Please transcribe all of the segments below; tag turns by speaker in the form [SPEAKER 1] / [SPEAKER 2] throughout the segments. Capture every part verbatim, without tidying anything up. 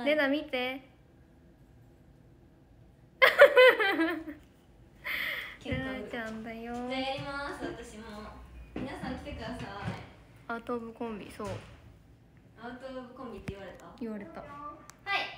[SPEAKER 1] レナ見てレナちゃんだよ。
[SPEAKER 2] じゃあやります。私も皆さん来てください。
[SPEAKER 1] アウトオブコンビ。そう
[SPEAKER 2] アウトオブコンビって言われた
[SPEAKER 1] 言われた。
[SPEAKER 2] はい。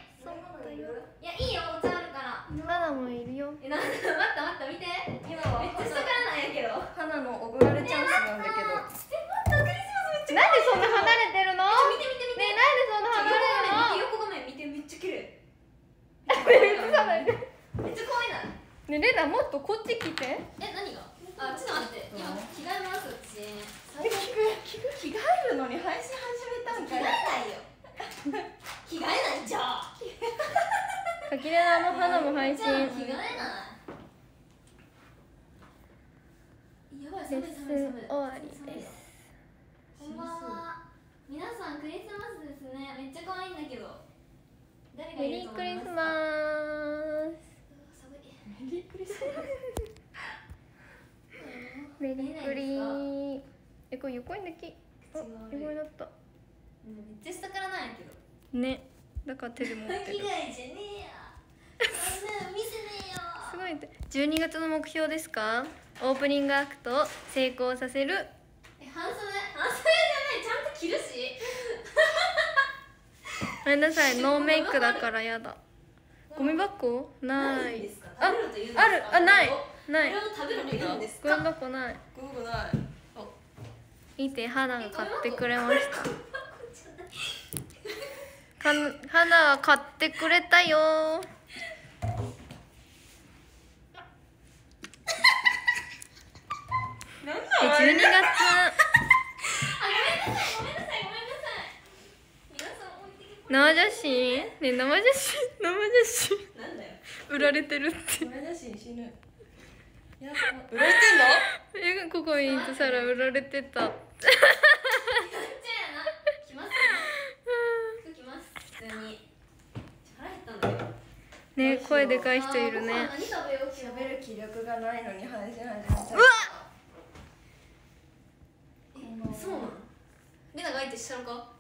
[SPEAKER 2] そうだよ。いや、いいよ、お茶あるから。
[SPEAKER 1] 花もいるよ。
[SPEAKER 2] え、なんだ、待った待った、見て。今はめっちゃ下からなんやけど。
[SPEAKER 3] 花のおごられチャンスなんだけど。
[SPEAKER 2] え、待った、クリスマスめっちゃ。
[SPEAKER 1] なんでそんな離れてるの？
[SPEAKER 2] 見て見て見て。
[SPEAKER 1] ねえ、なんでそんな離れるの？
[SPEAKER 2] 横画面見て、めっちゃ綺麗。
[SPEAKER 1] 映さないで。
[SPEAKER 2] めっちゃ可愛いな。
[SPEAKER 1] ねえ、レナもっとこっち来て。
[SPEAKER 2] え、何が？あ、ちょっと待って。今着替えます。私。
[SPEAKER 3] 着替えるのに配信始めたんかい。
[SPEAKER 2] 着替えないよ。着替えないじゃん。
[SPEAKER 1] かきれなの花も配信。
[SPEAKER 2] 着替えない。やばい、寒い寒い寒い。
[SPEAKER 1] 終わりです。
[SPEAKER 2] こんばんは。皆さんクリスマスですね。めっちゃ可愛いんだけど。誰が
[SPEAKER 1] メ
[SPEAKER 2] いると
[SPEAKER 1] リークリス
[SPEAKER 2] 思いますか？
[SPEAKER 1] マス。
[SPEAKER 2] 寒い。
[SPEAKER 3] メリークリスマス。
[SPEAKER 1] メリークリー。え、これ横にだけ。あ、横になった。
[SPEAKER 2] めっちゃ下からなんやけど。
[SPEAKER 1] ね、だから手で持ってる。
[SPEAKER 2] 着替えじゃねえや。そんなの見せねえよ。
[SPEAKER 1] すごいね。じゅうにがつの目標ですか？オープニングアクトを成功させる。
[SPEAKER 2] え、半袖半袖じゃない、ちゃんと着るし。
[SPEAKER 1] ごめんなさい、ノーメイクだからやだ。ゴミ箱ない。あ、ある、あ、ないない。
[SPEAKER 2] これを食べると言うんです
[SPEAKER 1] ゴミ
[SPEAKER 2] か？
[SPEAKER 1] 箱ない。
[SPEAKER 3] ゴミ箱ない。
[SPEAKER 1] 見て、花が買ってくれました。か花は買ってくれたよ。
[SPEAKER 3] なん
[SPEAKER 1] え、じゅうにがつ。
[SPEAKER 2] あ、ごめんなさいごめんなさいごめんなさい。皆さん置いてけ。
[SPEAKER 1] 生写真？ね、生写真、生写真。
[SPEAKER 2] なんだよ。
[SPEAKER 1] 売られてるって。
[SPEAKER 3] 生写真死ぬ。やっぱ売られてんの？
[SPEAKER 1] え、ここに行ってたら売られてた。
[SPEAKER 2] やっちゃやな。来ますね。来ます。普通に。腹減ったんだけど。
[SPEAKER 1] ね、声でかい人いるね。
[SPEAKER 2] 何食べよう。
[SPEAKER 3] 喋る気力がないのに配信始めちゃう。
[SPEAKER 1] うわ
[SPEAKER 2] え、そうなの？レナが相手したのか？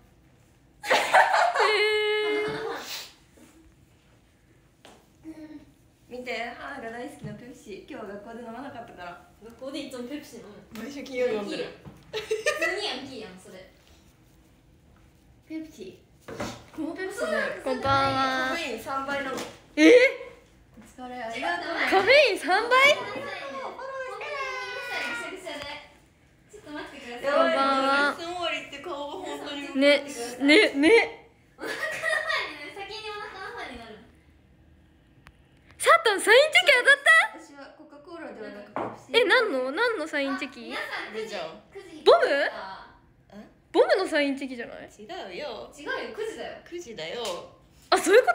[SPEAKER 3] 見て、母が大好きなペプシ。今日は学校で飲まなかったから。
[SPEAKER 2] 学校でいつもペプシ飲む。
[SPEAKER 3] 毎週金曜日飲んでる。
[SPEAKER 2] 普通にヤンキーやん、それ。
[SPEAKER 3] ペプシ。このペプシね。
[SPEAKER 1] こんばんは。
[SPEAKER 3] カフェイン三倍なの。
[SPEAKER 1] えー、
[SPEAKER 3] お疲れ、ありがとう。
[SPEAKER 1] カフェイン三倍？
[SPEAKER 2] ごめんなさいね。本当にごめんなさい、ぐしゃぐしゃで。ちょっと待ってください。
[SPEAKER 1] こんばんは。
[SPEAKER 3] レッスン終わりって顔が本当に。
[SPEAKER 1] ね、ね、ね。
[SPEAKER 2] お腹の前にね、先にお腹の前になる。
[SPEAKER 1] サータンサインチェキ当たった？
[SPEAKER 3] 私はコカ・コーラではなくペプシ。
[SPEAKER 1] え、何の何のサインチェキ？
[SPEAKER 2] 皆さんくじ
[SPEAKER 3] じゃん。
[SPEAKER 2] くじ
[SPEAKER 1] ボム？
[SPEAKER 2] あ
[SPEAKER 1] ボムのサインチェキじゃない？
[SPEAKER 3] 違うよ。
[SPEAKER 2] 違うよ、くじだよ。
[SPEAKER 3] くじだよ。
[SPEAKER 1] あ、そういうこと？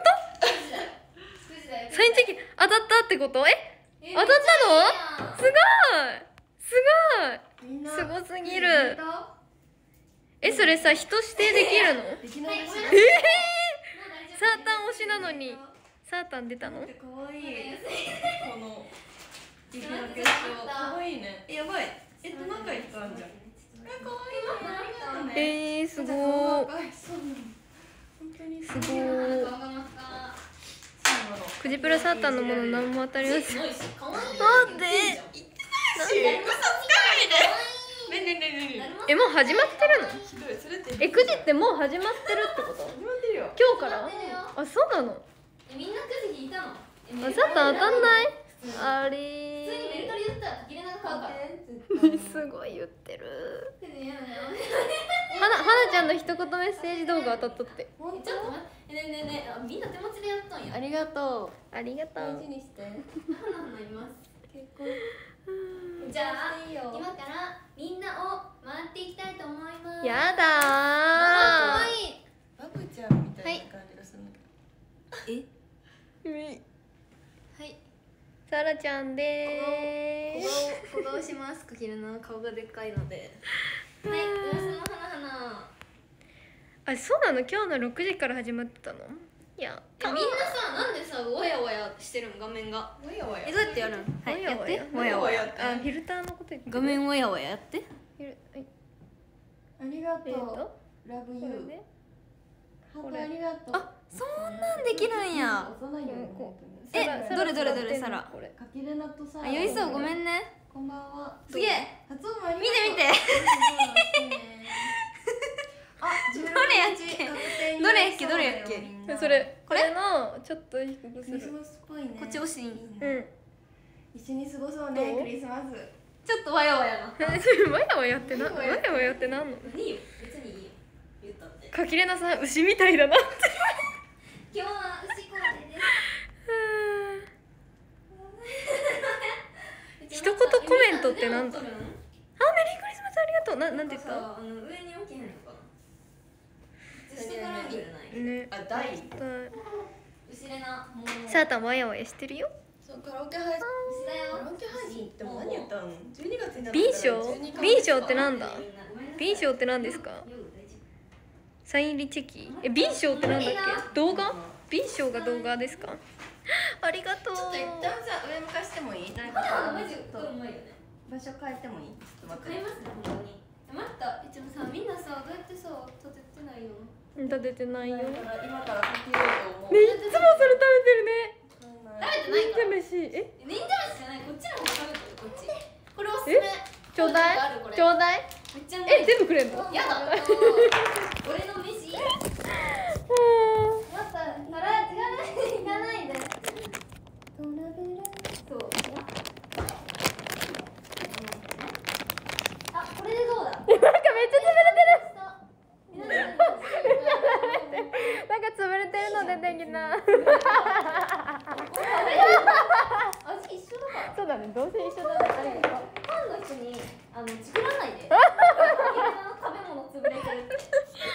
[SPEAKER 2] くじだよ。くじだよ。
[SPEAKER 1] サインチェキ当たったってこと？え、
[SPEAKER 2] え
[SPEAKER 1] 当たったの？すごいすごい
[SPEAKER 3] みんな
[SPEAKER 1] すごすぎる。え、それさ、人指定できるの？
[SPEAKER 3] できないですよ。
[SPEAKER 1] えー、サータン推しなのにサータン出たの？
[SPEAKER 3] 可愛い。このイケメン可愛いね。え、やばい。えっとなんかいっぱいあるじゃん。え、可愛いね。
[SPEAKER 1] えー、すごー。
[SPEAKER 3] そうなの。本当に
[SPEAKER 1] すごー。クジプラサータンのもの何も当たりません。なんで？
[SPEAKER 3] なんで？嘘つかないで。ねねねねね。
[SPEAKER 1] え、もう始まってるの？
[SPEAKER 3] ひどい。それって
[SPEAKER 1] え、くじってもう始まってるってこと？
[SPEAKER 3] 始まってるよ。
[SPEAKER 1] 今日から？あ、そうなの？
[SPEAKER 2] みんなくじ引いたの？
[SPEAKER 1] あ、サータン当たんない？あれ
[SPEAKER 2] 普通にメルカリ言ったら切れ長買うから。
[SPEAKER 1] ー。すごい言ってる。はな、はなちゃんの一言メッセージ動画当たったって。
[SPEAKER 3] 本
[SPEAKER 2] ちょっと待って、ねえねえねえ、あ、みんな手持ちでやったんや。
[SPEAKER 3] ありがとう。
[SPEAKER 1] ありがと
[SPEAKER 3] 大
[SPEAKER 1] う。
[SPEAKER 3] 事にして。
[SPEAKER 2] 花花います。
[SPEAKER 3] 結婚。
[SPEAKER 2] じゃあ今からみんなを回っていきたいと思います。
[SPEAKER 1] やだー。
[SPEAKER 2] 可愛い。
[SPEAKER 3] バブちゃんみたいな感じがするんだけど。
[SPEAKER 2] え？はい。
[SPEAKER 1] サラちゃんでーす。
[SPEAKER 2] 小顔小顔します。かけるの顔がでっかいので。はい。噂の花花。
[SPEAKER 1] あ、そうなの？今日のろくじから始まってたの？いや、
[SPEAKER 2] え、みんなさ、なんでさ、わやわやしてるの画面が。
[SPEAKER 3] わやわや
[SPEAKER 2] え、どうやってやるの？はい、やって。
[SPEAKER 3] わやわやって。
[SPEAKER 1] あ、フィルターのこと言ってる。
[SPEAKER 2] 画面わやわややって。
[SPEAKER 1] フィル、はい。
[SPEAKER 3] ありがと
[SPEAKER 1] えーと
[SPEAKER 3] う。ラブユー。
[SPEAKER 1] これで。
[SPEAKER 3] ハートありがとう。
[SPEAKER 2] あ、そうなんなんできるんや。
[SPEAKER 3] 幼いよね。
[SPEAKER 2] えどれどれどれサラ。
[SPEAKER 3] かきれなとさ。
[SPEAKER 2] あ、酔いそう、ごめんね。
[SPEAKER 3] こんばんは。
[SPEAKER 2] すげえ。
[SPEAKER 3] 初音見
[SPEAKER 2] 見て見て。
[SPEAKER 3] あ、
[SPEAKER 2] どれやっけどれやっけどれやっけ
[SPEAKER 1] それ
[SPEAKER 2] これ
[SPEAKER 1] のちょっと低くする。
[SPEAKER 3] クリスマスっぽいね。
[SPEAKER 2] こっち押しに。
[SPEAKER 1] うん
[SPEAKER 3] 一緒に過ごそうね、
[SPEAKER 1] どう
[SPEAKER 3] クリスマス。
[SPEAKER 2] ちょっとわやわやな。
[SPEAKER 1] わやわやってな、わやわやってなんの？
[SPEAKER 2] いいよ、別にいいよ。言ったって。
[SPEAKER 1] かきれなさん牛みたいだなって。
[SPEAKER 2] 今日は牛コーデです。
[SPEAKER 1] 一言コメントってなんだ？あ、メリークリスマスありがとう。な、なんて言った？
[SPEAKER 2] あの上に置けへんのかな。下から見るない。
[SPEAKER 1] ね。
[SPEAKER 3] あ、大。
[SPEAKER 2] 牛れな。もう。
[SPEAKER 1] さあたんわやわやしてるよ。
[SPEAKER 3] そう、カラオケ配信。
[SPEAKER 2] 牛だよ。
[SPEAKER 3] カラオケ配信って何言ったの？十二月になったから。
[SPEAKER 1] ビン賞？ビン賞ってなんだ？ビン賞って何ですか？サイン入りチェキ？え、ビン賞ってなんだっけ？動画？ビン賞が動画ですか？ありがとう。
[SPEAKER 3] ちょっと一旦さ、上向かしてもいい？なん
[SPEAKER 2] これは
[SPEAKER 3] か
[SPEAKER 2] マジこれうまいよね。
[SPEAKER 3] 場所変えてもいい？ちょっと待って。
[SPEAKER 2] 買いますね、本当に。待った、いつもさ、みんなさ、どうやってさ、立ててないよ。
[SPEAKER 1] 立ててないよ。
[SPEAKER 3] だから今からかけようと思う。
[SPEAKER 1] ね、いつもそれ食べてるね。
[SPEAKER 2] 食べてないから。
[SPEAKER 1] 忍者飯。え？
[SPEAKER 2] 忍者飯じゃない、こっちの方が食べてる、こっち。これおすすめ。
[SPEAKER 1] ちょうだい。ちょうだい。
[SPEAKER 2] めっちゃうまい。
[SPEAKER 1] え、全部くれんの？
[SPEAKER 2] やだ。俺の飯。待った、なら、違わない、行かないで。そう。あ、これでどうだ。
[SPEAKER 1] なんかめっちゃ潰れてる。なんか潰れてるの出てきた。
[SPEAKER 2] 味一緒だから。
[SPEAKER 1] そうだね、どうせ一緒だね。ありがとう。
[SPEAKER 2] ファンの人にあの作らないで。いろんな食べ物潰れてるって。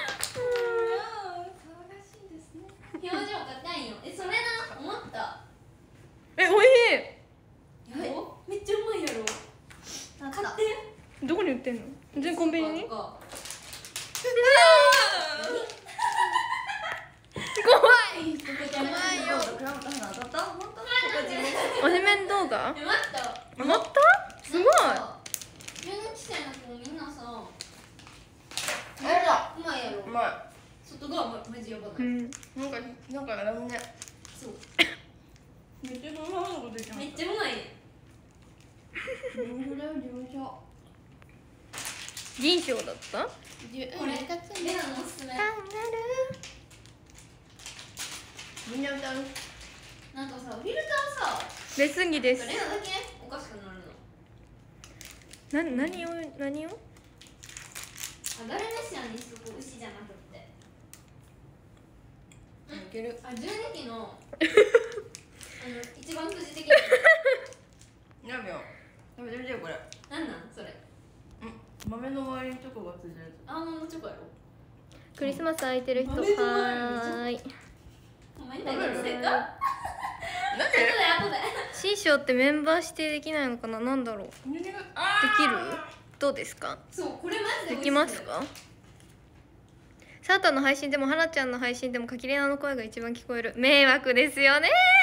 [SPEAKER 3] 騒がしいですね。
[SPEAKER 2] 表情硬いよ。え、それな、思った。
[SPEAKER 1] え、おいし
[SPEAKER 2] やろ？めっちゃうまいやろ。買って。
[SPEAKER 1] い。どこに売ってんの？全然コンビニに？
[SPEAKER 2] スーパーとか
[SPEAKER 1] 怖い。
[SPEAKER 2] ここじゃないよ。
[SPEAKER 3] クラムト花当たった？本当？ここ地
[SPEAKER 1] おしめん動画？
[SPEAKER 2] え、待った。
[SPEAKER 1] 上がった？すごい。
[SPEAKER 2] じゅうにき生の子みんなさ、
[SPEAKER 3] 元。えら。
[SPEAKER 2] うまいやろ。
[SPEAKER 3] うま
[SPEAKER 2] 外側マジやばない。
[SPEAKER 1] うん。
[SPEAKER 3] い。なんかなんかラムネ。
[SPEAKER 2] そう。
[SPEAKER 3] めっちゃそんなことでき
[SPEAKER 2] めっちゃうまいね。
[SPEAKER 3] 事務所だよ事務所。
[SPEAKER 1] 銀賞だった？
[SPEAKER 2] これ、レナのおすすめ。
[SPEAKER 3] みんな歌う。
[SPEAKER 2] なんかさ、フィルターさ、
[SPEAKER 1] レスギです。
[SPEAKER 2] レナだけおかしくなるの。
[SPEAKER 1] な、何を、何を？
[SPEAKER 2] あ、ダルメシアンにしとこう、牛じゃなくって。
[SPEAKER 3] いける。
[SPEAKER 2] あ、じゅうにきのあの、一番くじ的な
[SPEAKER 3] やべよ。食べてみてよこれ。
[SPEAKER 2] なんなんそれ。
[SPEAKER 3] 豆の周りにチョコがついてるやつ。
[SPEAKER 2] アーモンドチョコやろ。
[SPEAKER 1] クリスマス空いてる人、はーい。
[SPEAKER 2] お前何言ってんか。
[SPEAKER 3] なん
[SPEAKER 2] 後
[SPEAKER 3] で？
[SPEAKER 2] で後で。
[SPEAKER 1] 師匠ってメンバー指定できないのかな、なんだろう。できる？どうですか？
[SPEAKER 2] そう、これマジで
[SPEAKER 1] できますか？サータの配信でもはなちゃんの配信でもかきれなの声が一番聞こえる。迷惑ですよね。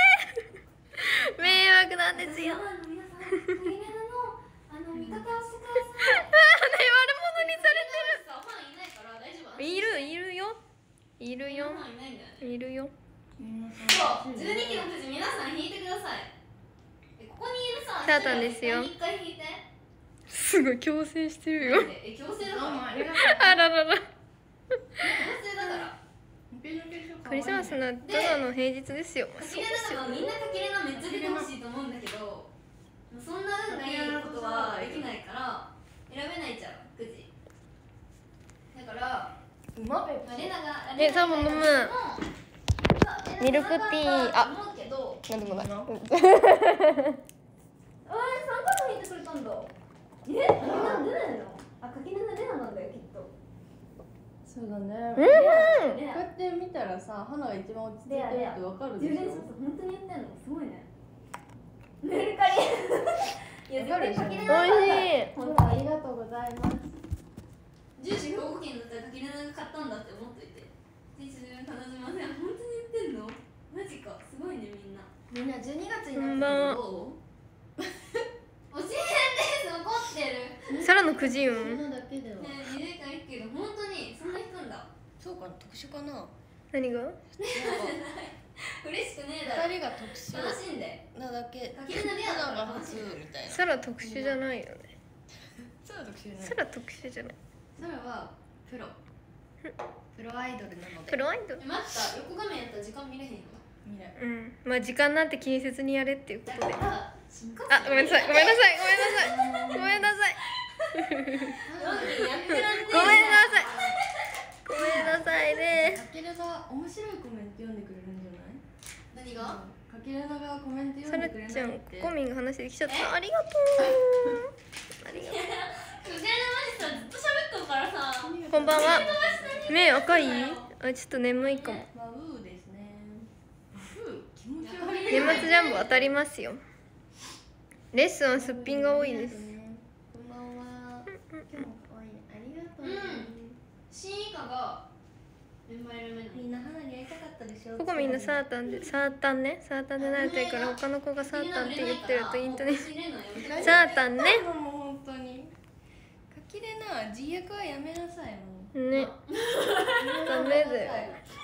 [SPEAKER 1] 迷惑なんですよ。
[SPEAKER 2] 皆さん、かきれなのあの味方をしてください。
[SPEAKER 1] あーね、悪者にさ
[SPEAKER 2] ファンいないから大丈夫。
[SPEAKER 1] れてる。いるいるよ。いるよ。
[SPEAKER 2] ファンいないんだよね。
[SPEAKER 1] いるよ。
[SPEAKER 2] そう、じゅうにきのくじ皆さん引いてください。え、ここにいるさ、
[SPEAKER 1] サータンですよ
[SPEAKER 2] 一回引いて。
[SPEAKER 1] すごい強制してるよ。
[SPEAKER 2] え、強制だから。
[SPEAKER 3] ありがとう。
[SPEAKER 1] あららら。
[SPEAKER 2] 強制だから。
[SPEAKER 1] クリスマスのただの平日ですよ。
[SPEAKER 2] かきれなのみんなかきれなめっちゃ出てほしいと思うんだけど、そんな運がいいことはできないから選べないじゃん、くじ。だから
[SPEAKER 3] うまべ。
[SPEAKER 2] まあレナが
[SPEAKER 1] えサーモン飲むミルクティー。あ、
[SPEAKER 2] 思うけど、
[SPEAKER 1] なんでもない。
[SPEAKER 2] あれ三角引いてくれたんだ。え、レナ出ないの？あ、かきれなレナなんだよきっと。
[SPEAKER 3] そうだね。
[SPEAKER 1] うん。
[SPEAKER 3] こうやって見たらさ、花が一番落ち着いてるってわかるでしょ。
[SPEAKER 2] 充電そうそう、本当に言ってんのすごいね。メルカリ。いや、絶対かきれな
[SPEAKER 1] 美味しい。
[SPEAKER 2] 本当
[SPEAKER 3] ありがとうございます。
[SPEAKER 2] 住所兵庫県だったらかきれなが買ったんだって思っといて。住所頼みません。本当に言ってんの？マジか、すごいねみんな。みんなじゅうにがつになってどう？教えて、残ってる。
[SPEAKER 1] サラのくじ運。
[SPEAKER 3] それだけでは。
[SPEAKER 2] ね、にじゅうかんいくけど本当にそんな引くんだ。
[SPEAKER 3] そうか、特殊かな。
[SPEAKER 1] 何が？
[SPEAKER 2] 嬉しくねえだろ。
[SPEAKER 3] 二人が特殊
[SPEAKER 2] 楽しんで
[SPEAKER 3] なだけ。
[SPEAKER 2] かけるなりやだ
[SPEAKER 3] 花が初みたいな。
[SPEAKER 1] サラ特殊じゃないよね。
[SPEAKER 3] サラ特殊じゃない。
[SPEAKER 1] サラ特殊じゃない。
[SPEAKER 3] サラはプロ。プロアイドルなので。
[SPEAKER 1] プロアイドル。
[SPEAKER 2] え待った横画面やったら時間見れへんよ。
[SPEAKER 3] 見ない。
[SPEAKER 1] うん。まあ時間なんて気にせずにやれっていうこ
[SPEAKER 2] だ
[SPEAKER 1] とで。
[SPEAKER 2] から新幹線
[SPEAKER 1] あ、ごめんなさい。ごめんなさい。ごめんなさい。ごめんなさい。
[SPEAKER 2] なんでやってらんねえ
[SPEAKER 1] ごめんなさい。ごめんなさいね。
[SPEAKER 3] かけるが面白いコメント読んでくれるんじゃない？
[SPEAKER 2] 何が？
[SPEAKER 3] かけるながコメント
[SPEAKER 1] サラ
[SPEAKER 3] 読んでくれない
[SPEAKER 1] ちゃん、
[SPEAKER 3] って。
[SPEAKER 1] ココミンが話できちゃった。ありがとう。ありがとう。
[SPEAKER 2] 藤原マジさずっと喋っとるからさ。
[SPEAKER 1] こんばんは。目赤い？あ、ちょっと眠いかも。
[SPEAKER 3] ワウーですね。ワウー気持ち悪い。
[SPEAKER 1] 年末ジャンボ当たりますよ。レッスンはすっぴんが多いです。
[SPEAKER 3] こんばんは。今日も可愛い。ありがとう。
[SPEAKER 2] 新以下がメンバー選べない。
[SPEAKER 3] みんな花に会いたかったでしょ。
[SPEAKER 1] ここみんなサータンで、サータンね、サータンで慣れてるから他の子がサータンって言ってるとイントネーション。サータンね。
[SPEAKER 3] もう本当に。かきれな自虐はやめなさいもう。
[SPEAKER 1] ね。ダメだよ。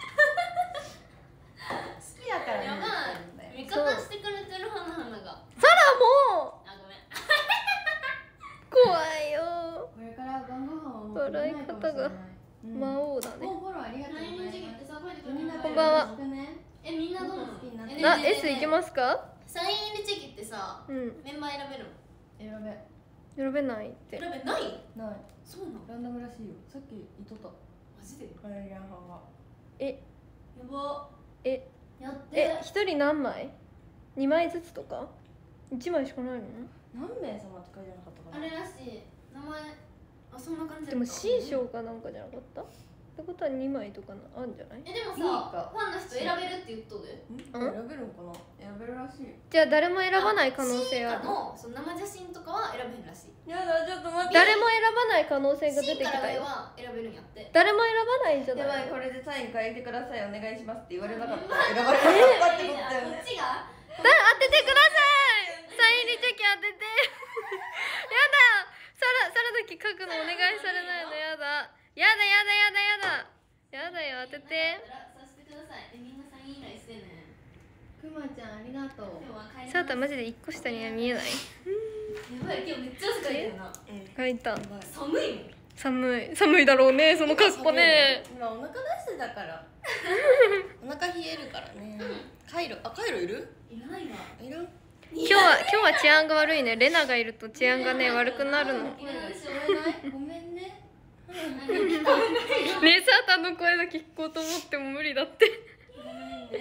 [SPEAKER 3] 好きだから
[SPEAKER 2] やばい。味方してくれてる花花が。
[SPEAKER 1] サラも
[SPEAKER 2] あごめん。
[SPEAKER 1] 怖いよ。
[SPEAKER 3] これから晩ご飯はもう
[SPEAKER 1] 笑い方が魔王だね。
[SPEAKER 3] もうフォローありがとうございます。
[SPEAKER 1] こんばんは。
[SPEAKER 2] えみんなどうなの？
[SPEAKER 1] あ、S いきますか？
[SPEAKER 2] サイン入りチェキってさ、
[SPEAKER 1] うん。
[SPEAKER 2] メンバー選べるの？
[SPEAKER 3] 選べ。
[SPEAKER 1] 選べないって。
[SPEAKER 2] 選べない？
[SPEAKER 3] ない。
[SPEAKER 2] そうなの？
[SPEAKER 3] ランダムらしいよ。さっき言っとった。
[SPEAKER 2] マジで？
[SPEAKER 3] カレリアン派が。
[SPEAKER 1] え、
[SPEAKER 2] やば。
[SPEAKER 1] え、
[SPEAKER 2] やって。
[SPEAKER 1] え、一人何枚？二枚ずつとか？一枚しかないの？
[SPEAKER 3] 何名様って書いてなかったかな。
[SPEAKER 2] あれらしい。名前あそんな感じだった。
[SPEAKER 1] でも C 賞かなんかじゃなかった？ってことは二枚とかあるんじゃない？
[SPEAKER 2] えでも
[SPEAKER 3] いい
[SPEAKER 2] さ、
[SPEAKER 3] か
[SPEAKER 2] ファンの人選べるって言っとる。
[SPEAKER 3] 選べるのかな。選べるらしい。
[SPEAKER 1] じゃあ誰も選ばない可能性ある。
[SPEAKER 2] のその生写真とかは選べへんらしい。
[SPEAKER 3] やだちょっと待って。
[SPEAKER 1] 誰も選ばない可能性が出てき
[SPEAKER 2] C か
[SPEAKER 1] たよ。
[SPEAKER 2] ら上は選べるんやって。
[SPEAKER 1] 誰も選ばないんじゃ
[SPEAKER 3] や
[SPEAKER 1] ない？
[SPEAKER 3] ばいこれでサイン書いてくださいお願いしますって言われなかった。
[SPEAKER 2] まあ
[SPEAKER 3] 選ばれなかったって
[SPEAKER 2] こ
[SPEAKER 3] ことだよね。
[SPEAKER 2] っちが
[SPEAKER 1] だ当ててください。サイン入りチェキ当てて。やだ。サラサラだけ書くのお願いされないのやだ。やだやだやだやだ。やだよ当てて。
[SPEAKER 2] させてください。えみんなサイン依頼してね。
[SPEAKER 3] くまちゃんありがとう。
[SPEAKER 2] 今日は帰ります。
[SPEAKER 1] サータマジで一個下には見えない。
[SPEAKER 2] やばい今日めっちゃ汗かいてるな。
[SPEAKER 1] 書いた。
[SPEAKER 2] 寒いもん。
[SPEAKER 1] 寒い寒いだろうねその格好ね。
[SPEAKER 3] 今お腹出してたから。お腹冷えるからね。カイロあカイロいる？
[SPEAKER 2] いらないわ。
[SPEAKER 3] いる？
[SPEAKER 1] 今日は今日は治安が悪いね。レナがいると治安がね悪くなるの。ね
[SPEAKER 2] いらないし
[SPEAKER 3] ごめんね。
[SPEAKER 1] えサータの声だけ聞こうと思っても無理だって。
[SPEAKER 2] おい。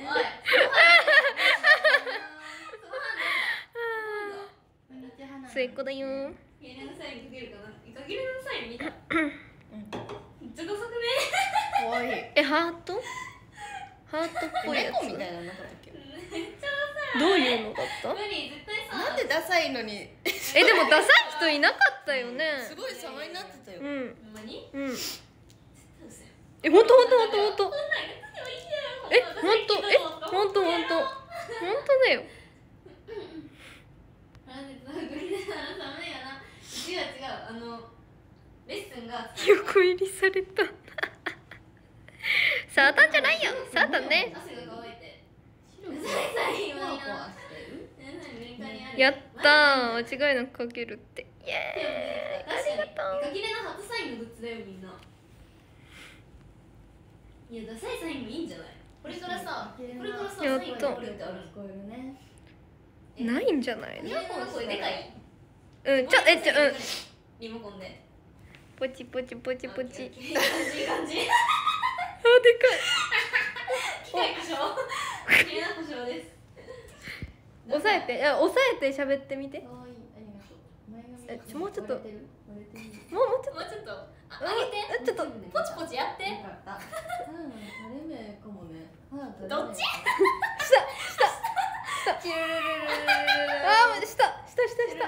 [SPEAKER 1] 末っ子だよ。
[SPEAKER 2] ゲレのサインかけるかな。かけるのサイン見た。めっちゃダサくね。
[SPEAKER 3] 可愛い。
[SPEAKER 1] えハート？ハートっぽいやつ。
[SPEAKER 3] 猫みたいなのだっけ？
[SPEAKER 2] めっちゃダサい。
[SPEAKER 1] どういうのだった？
[SPEAKER 2] 無理絶対さ。
[SPEAKER 3] なんでダサいのに。
[SPEAKER 1] えでもダサい人いなかったよね。
[SPEAKER 3] すごい様になってたよ。
[SPEAKER 1] うん
[SPEAKER 2] ほんまに？
[SPEAKER 1] うん。
[SPEAKER 2] 絶対嘘やん。
[SPEAKER 1] え本当本当本当本当。
[SPEAKER 2] こんなんやってもいいやん。
[SPEAKER 1] え本当え本当本当本当だよ。
[SPEAKER 2] あれグリーンなら寒いやな。違う違うあのレッスンが
[SPEAKER 1] 横入りされた。サータンじゃないよ。サータンね。
[SPEAKER 2] 汗が乾いて。
[SPEAKER 3] 白く
[SPEAKER 2] サイン
[SPEAKER 3] コワ
[SPEAKER 2] はいいな。
[SPEAKER 3] コワしてる。
[SPEAKER 1] やったー間違いなくかけるってイエーイ。
[SPEAKER 2] 確かに
[SPEAKER 1] ありがとう。
[SPEAKER 2] イカキレの初サインのグッズだよみんな。いやダサいサインもいいんじゃない？これからさこれからさサインがこれってある。
[SPEAKER 3] 聞こえるね。
[SPEAKER 1] ないんじゃないの？
[SPEAKER 2] リモコンの声でかい？
[SPEAKER 1] うんちょえちょうん
[SPEAKER 2] リモコンで。
[SPEAKER 1] ポチポチポチポチ。
[SPEAKER 2] いい感じいい感じ。
[SPEAKER 1] あでかい。
[SPEAKER 2] 機械故障。機械故障です。
[SPEAKER 1] 押さえていや押さえて喋ってみて。
[SPEAKER 3] 可愛いありがとう。前髪
[SPEAKER 1] えちょもうちょっと
[SPEAKER 3] 割れてる割れてる。
[SPEAKER 1] もうもうちょっ
[SPEAKER 2] もうちょっとあ
[SPEAKER 1] うん
[SPEAKER 2] 上げて。
[SPEAKER 1] えちょっと
[SPEAKER 2] ポチポチやって。
[SPEAKER 3] よかった。うん垂れ目かもね。
[SPEAKER 2] どっち？
[SPEAKER 1] と下下下。
[SPEAKER 3] チュルルルルルルルル。
[SPEAKER 1] あー下下下下。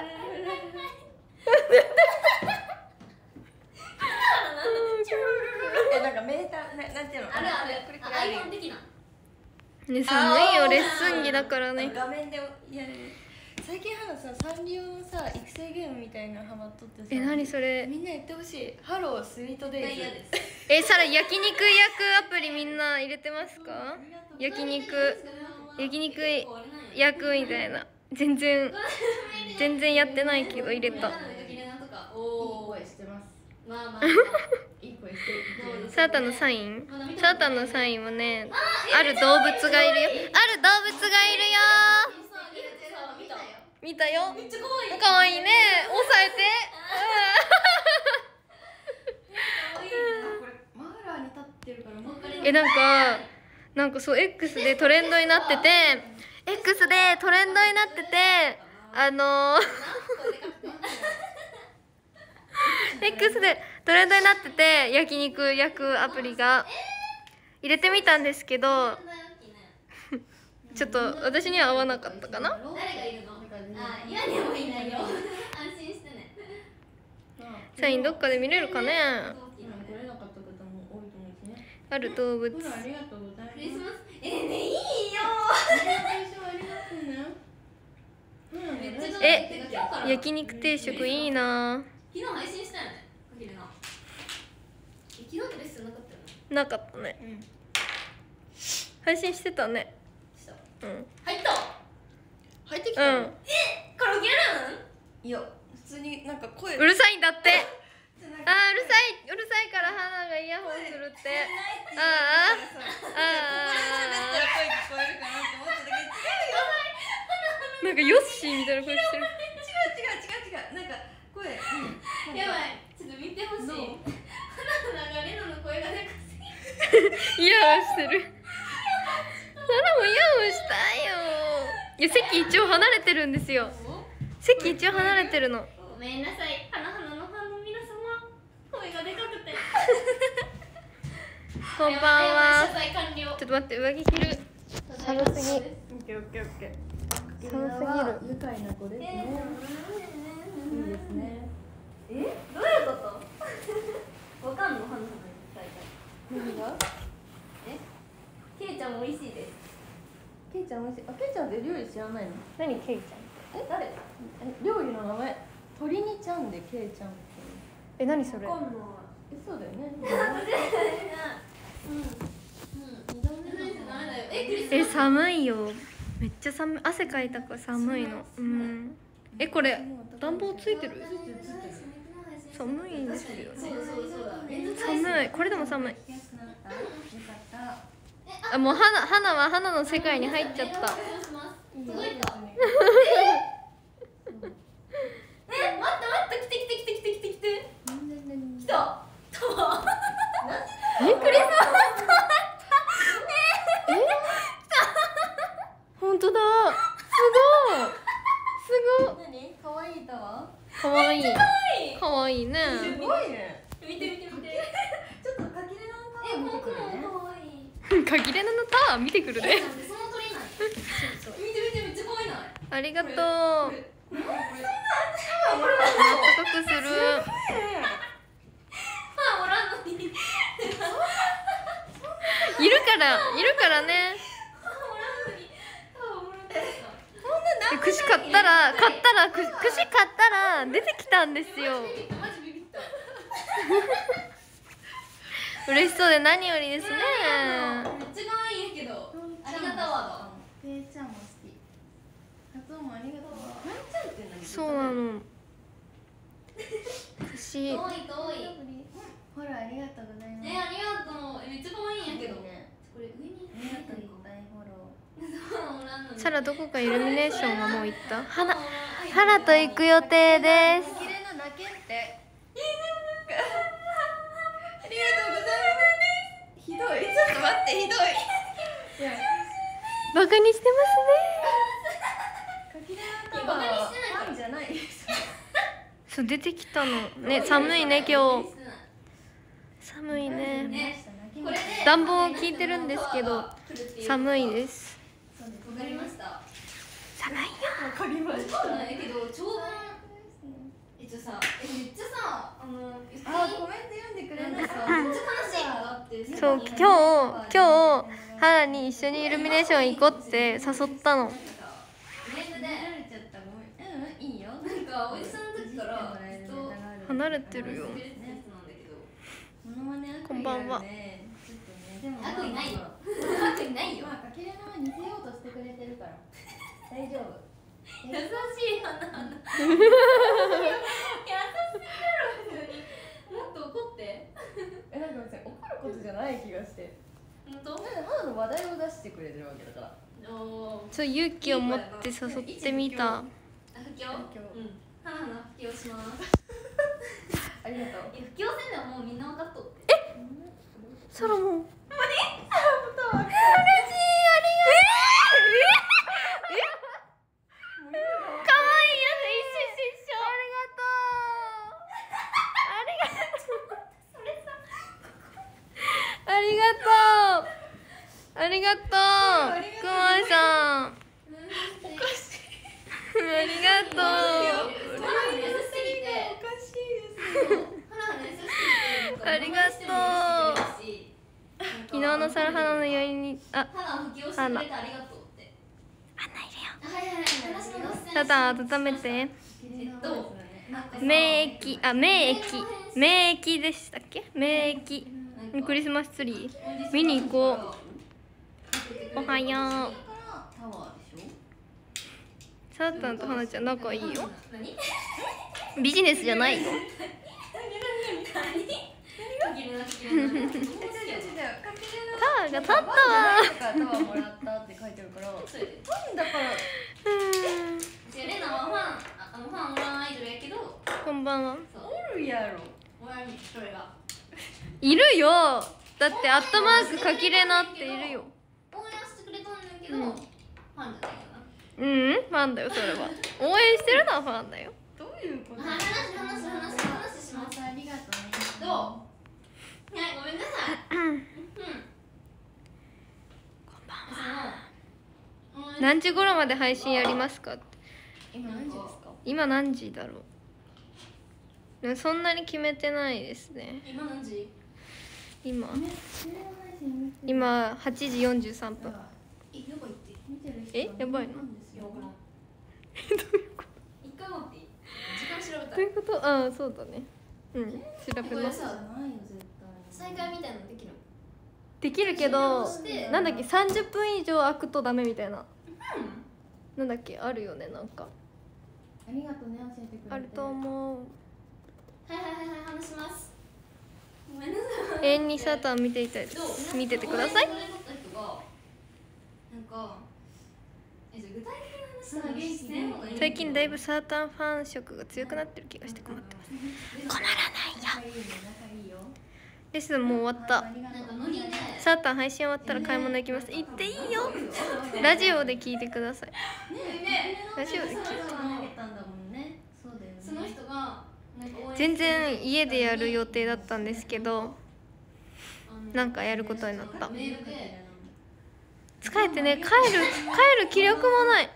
[SPEAKER 3] えなんかメーターななんていうの？
[SPEAKER 2] あるある。
[SPEAKER 3] これこれ
[SPEAKER 2] アイコン的な。
[SPEAKER 1] ね寒いよレッスン着だからね。
[SPEAKER 3] 画面でやる。 最近花さサンリオのさ育成ゲームみたいなのハマっとってさ。
[SPEAKER 1] え、何それ。
[SPEAKER 3] みんなやってほしい。ハロースイートデイズ。
[SPEAKER 2] 嫌です。
[SPEAKER 1] え、さら焼肉焼くアプリみんな入れてますか？焼肉焼肉焼くみたいな。全然全然やってないけど入れた。
[SPEAKER 2] おお。
[SPEAKER 3] してます。
[SPEAKER 2] まあまあ。
[SPEAKER 3] いい声してる。
[SPEAKER 1] サータのサイン。サータのサインもね、ある動物がいるよ。ある動物がいるよ。見たよ。
[SPEAKER 2] めっちゃ可愛い。
[SPEAKER 1] 可愛いね。押さえて。
[SPEAKER 3] これマフラーに立ってるからもう
[SPEAKER 1] え、なんかなんかそう X でトレンドになってて X でトレンドになっててあのー、X でトレンドになってて焼肉焼くアプリが入れてみたんですけどちょっと私には合わなかったかな。
[SPEAKER 2] 誰がいるの？あ、嫌でもいないよ。安心してね。
[SPEAKER 1] サインどっかで見れるかね。
[SPEAKER 3] 来れなかった方も多いと思うんですね。
[SPEAKER 1] ある動物。
[SPEAKER 3] ありがとうございます。
[SPEAKER 2] クリスマス。えー、ねいいよ。
[SPEAKER 1] え、焼肉定食いいな。
[SPEAKER 2] 昨日配信したよね。かけるな。昨日ってレッスンなかったよね。
[SPEAKER 1] なかったね。
[SPEAKER 3] うん、
[SPEAKER 1] 配信してたね。
[SPEAKER 2] した。
[SPEAKER 1] うん。
[SPEAKER 2] 入った。
[SPEAKER 3] 入ってきたの。
[SPEAKER 1] うん。
[SPEAKER 2] え、カラオケやるん？
[SPEAKER 3] いや、普通になんか声。
[SPEAKER 1] うるさいんだって。あー、うるさい、うるさいから花がイヤホンするって。ああ。ああ。
[SPEAKER 3] 声聞こえるかなって思っただけ。
[SPEAKER 1] なんかヨッシーみたいな声してる。
[SPEAKER 3] 違う違う違う違う。なんか声。うん、
[SPEAKER 2] やばい。ちょっと見てほしい。花の流れの声がでかすぎる。
[SPEAKER 1] イヤホンしてる。花もイヤホンしたいよ。いや、席一応離れてるんですよ。席一応離れてるの。
[SPEAKER 2] ごめんなさい。花花のファンの皆様。声がでかくて。
[SPEAKER 1] こんばんは。
[SPEAKER 2] 謝罪完了。
[SPEAKER 1] ちょっと待って、上着着る。寒すぎ。
[SPEAKER 3] オッケーオッケーオッケー。
[SPEAKER 1] 寒すぎる。
[SPEAKER 3] 愉快な子ですね。いいですね。
[SPEAKER 2] え、どういうことわかんの？花花に大体
[SPEAKER 3] 何が？
[SPEAKER 2] え、ケイちゃんも美味しいです。
[SPEAKER 3] ケイちゃん美味しい。あ、ケイちゃんって料理知らないの？
[SPEAKER 1] 何ケイちゃん？
[SPEAKER 2] え、誰？
[SPEAKER 3] え、料理の名前。鳥にちゃんでケイちゃんって。
[SPEAKER 1] え、何それ？
[SPEAKER 2] わかんない。
[SPEAKER 3] え、そうだよね。
[SPEAKER 2] うん。うん。二度目ないとダメだよ。え、クリスマス。
[SPEAKER 1] え、寒いよ。めっちゃ寒い。汗かいたから寒いの。うん。え、これ暖房ついてる？寒いんですよ。
[SPEAKER 2] そうそうそうだ。
[SPEAKER 1] 寒い。これでも寒い。あ、もう花花は花の世界に入っちゃった。
[SPEAKER 2] 届いた。え、待って待って、来て来て来て来て来て来て。来た。
[SPEAKER 1] え、クリスマス。え？本当だ。すごい。すごい。
[SPEAKER 3] 何？可愛いタワー？
[SPEAKER 1] 可愛い。
[SPEAKER 2] 可愛い。
[SPEAKER 1] 可愛いね。
[SPEAKER 3] すごいね。
[SPEAKER 2] 見て見て見て。
[SPEAKER 3] ちょっとかきれのタワ
[SPEAKER 2] え、
[SPEAKER 3] ー見て
[SPEAKER 2] 僕も
[SPEAKER 3] くるね。
[SPEAKER 2] 可愛い。
[SPEAKER 1] かぎれのタワー見てくるね。
[SPEAKER 2] その鳥ない。見て見てめっちゃ可愛いな。
[SPEAKER 1] ありがとう。
[SPEAKER 3] これ
[SPEAKER 1] あったかくする。
[SPEAKER 2] あ、おらんのに。
[SPEAKER 1] いるからいるからね。え、串買ったら買ったら串串買ったら出てきたんですよ。
[SPEAKER 2] マジビビった。
[SPEAKER 1] 嬉しそうで何よりですね。
[SPEAKER 2] めっちゃ可愛いんやけど。ありがとうわ。
[SPEAKER 3] ペイちゃんも好き。発音もありがとう。ペイちゃんって何？
[SPEAKER 1] そうなの。串。
[SPEAKER 2] 遠い遠い。
[SPEAKER 3] ほらありがとうございます。
[SPEAKER 2] え、ありがとう。めっちゃ可愛いんやけど。
[SPEAKER 3] ね。
[SPEAKER 2] これ上に
[SPEAKER 3] ありがとう大フォロ
[SPEAKER 2] そうおらんのに。
[SPEAKER 1] サラどこかイルミネーションはもう行った。花花と行く予定です。
[SPEAKER 3] ー。綺麗なだけって。ありがとうございます。ひどい。ちょっと待ってひどい。
[SPEAKER 1] バカにして
[SPEAKER 3] かきれのタワーはファンじゃないです。
[SPEAKER 1] ますね。そう出てきたのね。寒いね今日。寒いね。
[SPEAKER 2] ね、これで
[SPEAKER 1] 暖房効いてるんですけど寒いです。
[SPEAKER 2] わかりました。
[SPEAKER 1] 寒いよ。
[SPEAKER 3] わかりまし
[SPEAKER 2] そうなんやけど長文えっとさ、えめっちゃさあの
[SPEAKER 3] あ、コメント読んでくれるんですか。
[SPEAKER 2] めっちゃ悲しいのがあってさ。
[SPEAKER 1] そう今日今日花に一緒にイルミネーション行こうって誘ったの。
[SPEAKER 2] メールで
[SPEAKER 3] 慣れちゃったごめん。
[SPEAKER 1] 離れてるよ。こんばんは。
[SPEAKER 3] ちょっとね、でも
[SPEAKER 2] 悪意ないよ。悪意ないよ。
[SPEAKER 3] まあかけるのは似せようとしてくれてるから大丈夫。
[SPEAKER 2] 優しいよな。優しいだろ普通に。もっと怒って。
[SPEAKER 3] え、なんか別に怒ることじゃない気がして。
[SPEAKER 2] 本当？
[SPEAKER 3] なんでまだの話題を出してくれてるわけだから。
[SPEAKER 2] おお。
[SPEAKER 1] そう勇気を持って誘ってみた。
[SPEAKER 2] あ、布教？うん。花の布教します。
[SPEAKER 3] ありがとう。
[SPEAKER 2] え、布教せんでももうみんな分かっとって。
[SPEAKER 1] え？ソロモン。
[SPEAKER 2] ほんまに？
[SPEAKER 3] あ、
[SPEAKER 1] 嬉しい、ありがとう。え？え？可愛いやつ一緒一緒一緒。ありがとう。ありがとう。
[SPEAKER 2] それさ。
[SPEAKER 1] ありがとう。ありがとう。くまさん。
[SPEAKER 2] おかしい。
[SPEAKER 1] ありがとう。
[SPEAKER 2] 花が優しすぎて。
[SPEAKER 3] おかしいですよ。
[SPEAKER 2] 花が優しすぎて。
[SPEAKER 1] ありがとう。昨日のサラ花の余韻に、あ、
[SPEAKER 2] 花を布教してくれてありがとうって。
[SPEAKER 1] アンナいるよ。
[SPEAKER 2] はいはいはい。私の脱線。
[SPEAKER 1] サタン温めて。
[SPEAKER 2] えっと。
[SPEAKER 1] 免疫、あ、免疫、免疫でしたっけ？免疫。クリスマスツリー見に行こう。おはよう。
[SPEAKER 3] タワーでしょ。
[SPEAKER 1] サータンと花ちゃん仲いいよ。ビジネスじゃないよ。タワーが立ったわ。
[SPEAKER 3] タワーもらったって書いてあるから。なんだから。
[SPEAKER 2] レナはファン、あのファンオランアイドルやけど。
[SPEAKER 1] こんばんは。
[SPEAKER 3] おるやろ。
[SPEAKER 2] オランにそれが。
[SPEAKER 1] いるよ。だってアットマークかきれなっているよ。
[SPEAKER 2] 応援してくれたんだけど、ファンじゃないよな。
[SPEAKER 1] うん、ファンだよそれは。応援してるのはファンだよ。
[SPEAKER 3] どういうこと？
[SPEAKER 2] 話話話話話します。ありがとうね。どう？はい、ごめんなさい。うん。
[SPEAKER 1] こんばんは。何時頃まで配信やりますか？
[SPEAKER 3] 今何時ですか？
[SPEAKER 1] 今何時だろう。そんなに決めてないですね。
[SPEAKER 2] 今何時？
[SPEAKER 1] 今今はちじよんじゅうさんぷん。
[SPEAKER 2] え、やばいって。
[SPEAKER 1] え、やばいの？
[SPEAKER 2] え、どういうこと？一回待っていい？時間調べた。
[SPEAKER 1] どういうこと？ああ、そうだね。うん、調べます。
[SPEAKER 2] 再開みたいなのできる？
[SPEAKER 1] できるけど、なんだっけ、さんじゅっぷん以上空くとダメみたいな。なんだっけ、あるよね、なんか。
[SPEAKER 3] ありがとうね、教えてくれて。
[SPEAKER 1] あると思う。
[SPEAKER 2] はいはいはいはい、話します。ごめんなさい。
[SPEAKER 1] 永遠にサータン見ていたいです。見ててください。
[SPEAKER 2] なんか、え、じゃ具体的な話なんです。
[SPEAKER 1] 最近だいぶサータンファン色が強くなってる気がして困ってます。困らないよ。レッスンもう終わった。サータン配信終わったら買い物行きます。行っていいよ。ラジオで聞いてください。ラジオで聞いて。全然家でやる予定だったんですけど、なんかやることになった。疲れてね、帰る帰る気力もない。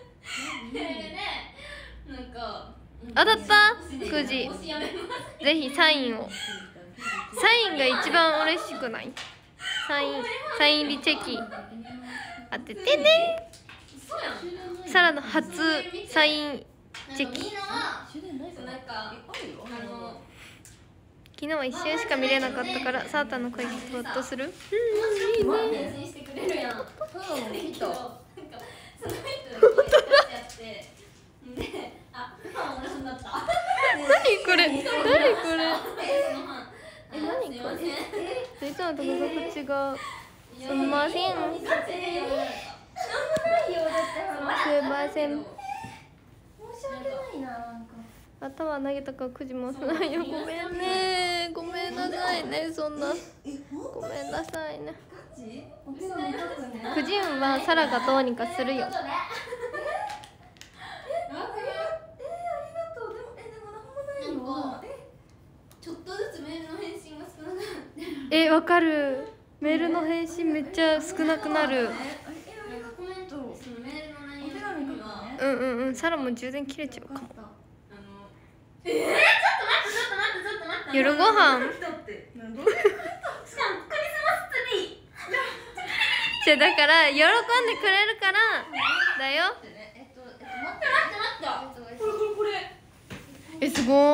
[SPEAKER 1] 当たったくじ。ぜひサインを。サインが一番嬉しくない？サインサイン入りチェキ当ててね。サラの初サインチェキ。昨日は一瞬しか見れなかったからサータンの声にゾッとする。うん、いいね。何これ？何これ？え、何これ？え、いつもと画角違う。すみません。すみません。
[SPEAKER 3] 申し訳ないな、なんか。
[SPEAKER 1] 頭投げたからくじも押さないよ。ごめんね。ごめんなさいね。そんな。ごめんなさいね。くじ運はサラがどうにかするよ。
[SPEAKER 2] ちょっとずつメールの返信が少なくなってる。
[SPEAKER 1] え、わかる。メールの返信めっちゃ少なくなる。
[SPEAKER 2] コメント、そのメールの内容には。
[SPEAKER 1] うんうんうん。サラも充電切れちゃうかも。
[SPEAKER 2] えー、ちょっと待ってちょっと待ってちょっと待って。
[SPEAKER 1] 夜ご飯。
[SPEAKER 2] しかもクリスマスツリー。
[SPEAKER 1] じゃだから喜んでくれるからだよ。
[SPEAKER 2] えっとえっと待って待って待って。これこれこれ。
[SPEAKER 1] え、すごー。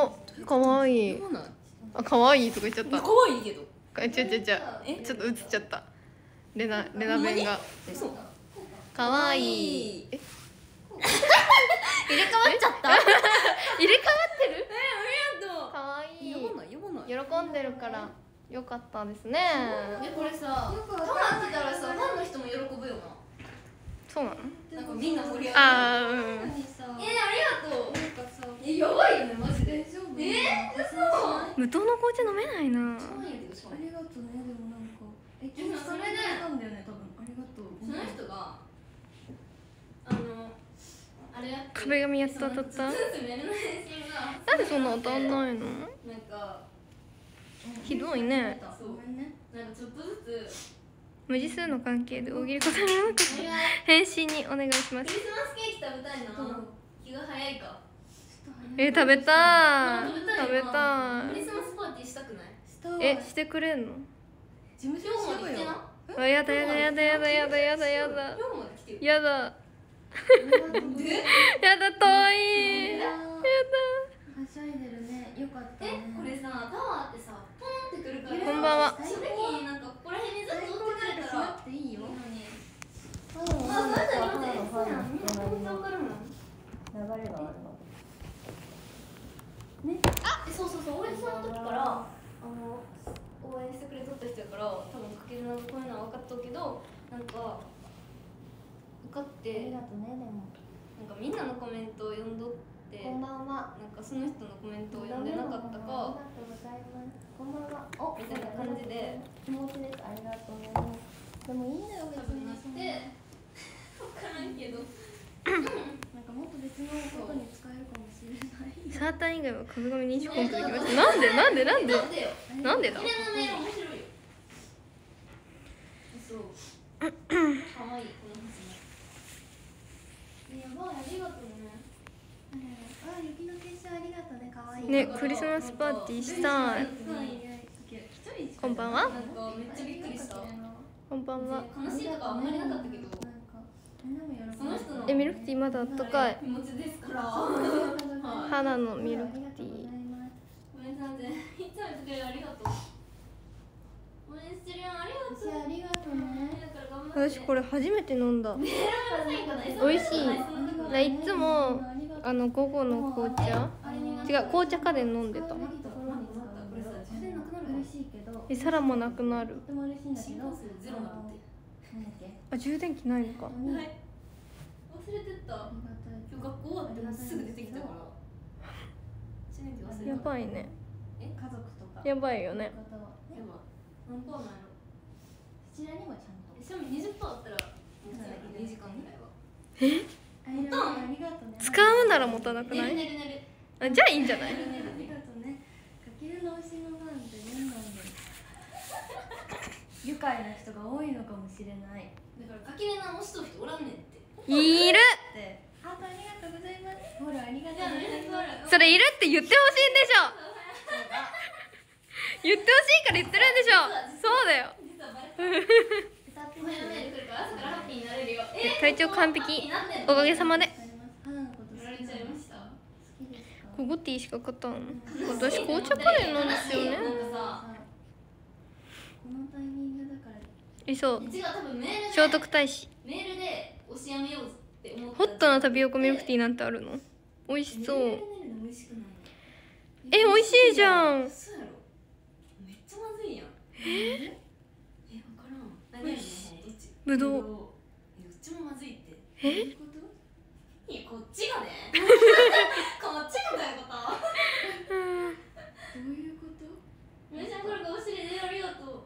[SPEAKER 1] かわいい。
[SPEAKER 3] 呼ばない。
[SPEAKER 1] あ、かわいいとか言っちゃった
[SPEAKER 3] 可愛いけど。
[SPEAKER 1] あちょちょちょ
[SPEAKER 3] え
[SPEAKER 1] ちょっと映っちゃったレナレナ弁が
[SPEAKER 3] えそう。
[SPEAKER 1] かわいいえ
[SPEAKER 2] 入れ替わっちゃった。
[SPEAKER 1] 入れ替わってる
[SPEAKER 3] ありがとう。
[SPEAKER 1] かわいい
[SPEAKER 3] 呼ばない呼ばない。
[SPEAKER 1] 喜んでるからよかったですね
[SPEAKER 2] え、これさ、たまってたらさ、ファンの人も喜ぶよな。
[SPEAKER 1] そうなの
[SPEAKER 2] なんかみんな盛り上がる。
[SPEAKER 1] あーうん
[SPEAKER 2] え、ありがとう。なんかさ、え、やばいよね、マジで。え、嘘。
[SPEAKER 1] 無糖の紅茶飲めないな
[SPEAKER 2] そうやけど、しかも
[SPEAKER 3] ありがとうね。でもなんかえ、
[SPEAKER 2] でもそれで
[SPEAKER 3] たんだよね多分。ありがとう。
[SPEAKER 2] その人があのあれやって
[SPEAKER 1] 壁紙やっと当たった
[SPEAKER 2] メールの返信が
[SPEAKER 1] なんでそんな当たんないの
[SPEAKER 2] なんか
[SPEAKER 1] ひどいね
[SPEAKER 2] そう
[SPEAKER 3] ごめんね。
[SPEAKER 2] なんかちょっとずつ
[SPEAKER 1] 無字数の関係で大喜利答えられなかっ
[SPEAKER 2] お願い
[SPEAKER 1] た返信にお願いします
[SPEAKER 2] クリスマスケーキ食べたいな気が早いか
[SPEAKER 1] え食べたい
[SPEAKER 2] 食
[SPEAKER 1] 食べたい
[SPEAKER 2] クリスマスパーティーしたくない
[SPEAKER 1] えしてくれんの
[SPEAKER 3] 事務所
[SPEAKER 2] 今日まで来てな
[SPEAKER 1] あやだやだやだやだやだやだやだ
[SPEAKER 2] 今日まで来てる
[SPEAKER 1] やだ
[SPEAKER 2] で
[SPEAKER 1] やだ遠いやだ
[SPEAKER 3] はしゃいでるね。よかった
[SPEAKER 2] え
[SPEAKER 3] ね。
[SPEAKER 2] これさタワーってさポンってくるから
[SPEAKER 1] こんばんは
[SPEAKER 2] 正直なんかここら辺にずっと追ってくれたら
[SPEAKER 3] っていいよ。
[SPEAKER 2] いいのに
[SPEAKER 3] あ、
[SPEAKER 2] あ、そうだよね。そうやん。みんな本当わかるもん。
[SPEAKER 3] 流れがあるの。
[SPEAKER 2] あ、そうそうそう。応援さんの時からあの応援してくれとった人やから、多分かけるのこういうのは分かっとうけど、なんか受かって
[SPEAKER 3] ありがとうねでも。
[SPEAKER 2] なんかみんなのコメントを読んどって、
[SPEAKER 3] こんばんは。
[SPEAKER 2] なんかその人のコメントを読んでなかったか
[SPEAKER 3] ありがとうございます。こんばんは。お、
[SPEAKER 2] みたいな感じで
[SPEAKER 3] 気持ちです。ありがとうね。でもいいんだよ別に
[SPEAKER 2] 多分なって、分からんけど。
[SPEAKER 3] なんかもっと別のことに使えるかもしれない。
[SPEAKER 1] サーター以外は壁紙にじゅっこん届きましたなんでなんでなんで
[SPEAKER 2] なんでよ。
[SPEAKER 1] なんでだ
[SPEAKER 2] 記念のメール面白いよ。そう。可愛いこの星ね。やばいありがとうね。
[SPEAKER 3] あ、雪の結晶ありがとうね。可愛い。
[SPEAKER 1] ねクリスマスパーティーしたいこんばんは
[SPEAKER 2] なんかめっちゃびっくりした。
[SPEAKER 1] こんばんは
[SPEAKER 2] 悲しいとかあんまりなかったけど、その人の
[SPEAKER 1] えミルクティーまだあったかい
[SPEAKER 2] 気持ちですから。
[SPEAKER 1] 花のミルクティー
[SPEAKER 2] ごめんなさい。いつも言ってくれるありがとう。応援してるよありがとう。
[SPEAKER 3] ありがとうね。
[SPEAKER 1] 私これ初めて飲んだ美味しいいつもあの午後の紅茶違う紅茶家電飲んでた
[SPEAKER 3] 嬉しいけど。
[SPEAKER 1] え皿もなくなる
[SPEAKER 3] とても嬉しいんだけど。
[SPEAKER 2] ゼロなって。
[SPEAKER 3] なんだっけ。
[SPEAKER 1] あ充電器ないのか
[SPEAKER 2] はい。忘れてた。
[SPEAKER 3] ありがたい。
[SPEAKER 2] 今日学校終わってもうすぐ出てきたから。一年期忘れ
[SPEAKER 1] や
[SPEAKER 2] た。
[SPEAKER 1] ばいね
[SPEAKER 3] 家族とか。
[SPEAKER 1] やばいよね
[SPEAKER 3] 方はね。
[SPEAKER 2] やばい。何パーなんやろ。
[SPEAKER 3] こちらにもちゃんと。
[SPEAKER 2] え、しかもにじゅっパーあったらもたないにじかんぐらいは。
[SPEAKER 3] ありがとうね。
[SPEAKER 1] 使うなら持たなくない
[SPEAKER 2] 寝る寝る寝る。
[SPEAKER 1] あじゃあいいんじゃない
[SPEAKER 3] ありがとうね。かけるの推しのファンって何なんだろう。愉快な人が多いのかもしれない。
[SPEAKER 2] だから垣根直しとる人おらんねんって。
[SPEAKER 1] いる
[SPEAKER 3] で、ハートありがとうございます。フォローありがとう
[SPEAKER 2] じゃあめ
[SPEAKER 3] ございます。
[SPEAKER 2] っちゃある。
[SPEAKER 1] それいるって言ってほしいんでしょ言ってほしいから言ってるんでしょそうだよ
[SPEAKER 2] 実はバレた。
[SPEAKER 3] 歌って
[SPEAKER 2] おはようメール来るから朝からハッピーになれるよ。
[SPEAKER 1] え体調完璧おかげさまで
[SPEAKER 3] 花のこと好
[SPEAKER 2] やられちゃいました。
[SPEAKER 3] きですか。
[SPEAKER 1] コゴティーしか買ったの私紅茶カレーなんですよね
[SPEAKER 2] なんかさ、
[SPEAKER 3] このタイミングだから。
[SPEAKER 1] えそう
[SPEAKER 2] 違う多分メールで
[SPEAKER 1] 聖徳太子
[SPEAKER 2] メールで押しやめようって思った。
[SPEAKER 1] ホットなタピオカミルクティーなんてあるの美味しそう
[SPEAKER 2] メールで寝るの美味しくないの。
[SPEAKER 1] え美味しいじゃん
[SPEAKER 2] そうやろ。めっちゃまずいやん。え？えわからん。何やろね。どっち？
[SPEAKER 1] ぶどう
[SPEAKER 2] えどっちもまずいって。
[SPEAKER 1] え
[SPEAKER 2] どういうこといやこっちがね。こっちがどういうこと？
[SPEAKER 3] どういうこと？
[SPEAKER 2] めちゃんこれがお尻でありがと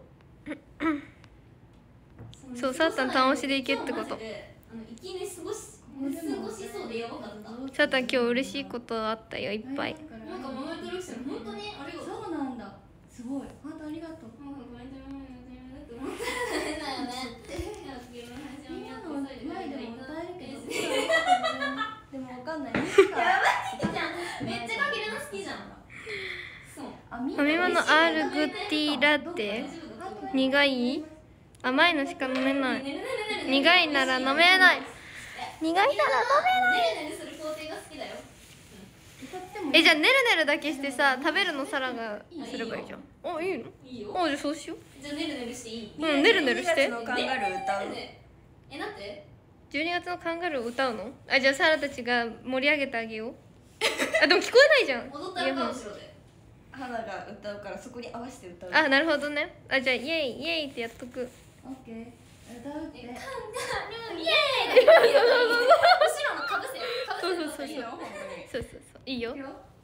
[SPEAKER 2] う。
[SPEAKER 1] そうサータン単押しでいけってこと
[SPEAKER 2] 今日マジであの息ね過ごし過ごしそうでやばかった。
[SPEAKER 1] サータン今日嬉しいことあったよいっぱい
[SPEAKER 2] なんかモメントルクション本当にありがとう。
[SPEAKER 3] そうなんだ。すごい。ハートありがとう。
[SPEAKER 2] もうコメント読めないって思ってたよね。
[SPEAKER 3] みんなの前でも歌えるけど。でもわかんない。
[SPEAKER 2] やばいじゃん。めっちゃかけるの好きじゃん。そう。
[SPEAKER 3] あ、みん
[SPEAKER 1] ファミマのアールグティーラテ苦い甘いのしか飲めない苦いなら飲めない苦いなら飲めない
[SPEAKER 2] ねるねるする工程が好きだよ。
[SPEAKER 3] 歌っても
[SPEAKER 1] え、じゃあねるねるだけしてさ、食べるのサラがすればいいじゃん。あ、いいの？
[SPEAKER 2] いいよ。
[SPEAKER 1] あ、じゃあそうしよう。
[SPEAKER 2] じゃあねるねるしていい？
[SPEAKER 1] うん、ねるねるして
[SPEAKER 3] にがつのカンガルー歌う。
[SPEAKER 2] え、なんて？
[SPEAKER 1] じゅうにがつのカンガルーを歌うの？あ、じゃあサラたちが盛り上げてあげよう。あ、でも聞こえないじゃん。
[SPEAKER 2] 踊ったらか後ろで。
[SPEAKER 3] 花が歌うからそこに合わせて歌う。
[SPEAKER 1] あ、なるほどね。あ、じゃあイエイイエイってやっとく。
[SPEAKER 3] オッケー。歌うって。
[SPEAKER 2] カンガルーイエーイ。後ろのかぶせ。かぶせるのいいよ。
[SPEAKER 1] そうそうそう、いいよ。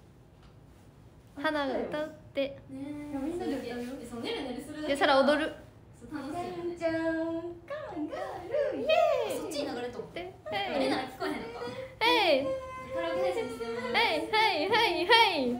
[SPEAKER 1] 花が歌うって。
[SPEAKER 2] ねえ、みんなで歌うよ。そうねるねるするだけ。
[SPEAKER 1] じゃあサラ踊る。
[SPEAKER 2] そう楽しいよね。
[SPEAKER 3] じゃんカンガルーイエーイ。
[SPEAKER 2] そっちに流れと思って。
[SPEAKER 1] で、
[SPEAKER 2] あれなら聞こえへんのか。
[SPEAKER 1] へい。
[SPEAKER 2] カラオケ配信してもらう。
[SPEAKER 1] はいはいはいはい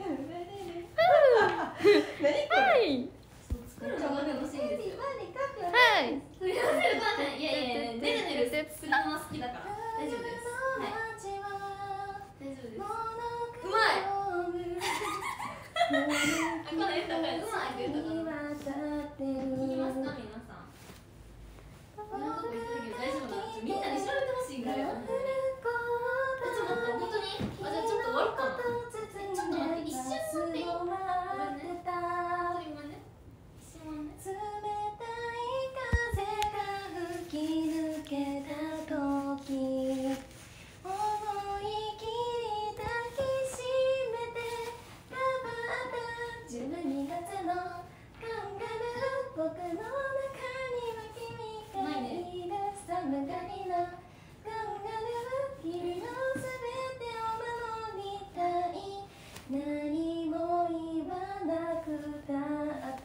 [SPEAKER 3] 何これ。
[SPEAKER 1] はい
[SPEAKER 2] 作るのが楽しいんですよ。
[SPEAKER 1] はい
[SPEAKER 2] いやいやいや、ねるねるするの好きだから大丈夫です。はい。大丈夫です。うまい。あ、この言ったからうまいって言ったから。聞きますか皆さん。こんなこと言ってるけど大丈夫だ。みんなに調べてほしいんだよ。ちょっと待って、本当に？あ、じゃあちょっと終わるかな。ちょっと待って、一瞬待っていい？ごめんね。ごめんね。一瞬待って。
[SPEAKER 3] 冷たい風が吹き抜けた時、思い切り抱きしめて頑張ったじゅうにがつのカンガルー、僕の中には君がいる。寒がりなカンガルー、君のすべてを守りたい。何も言わなくたって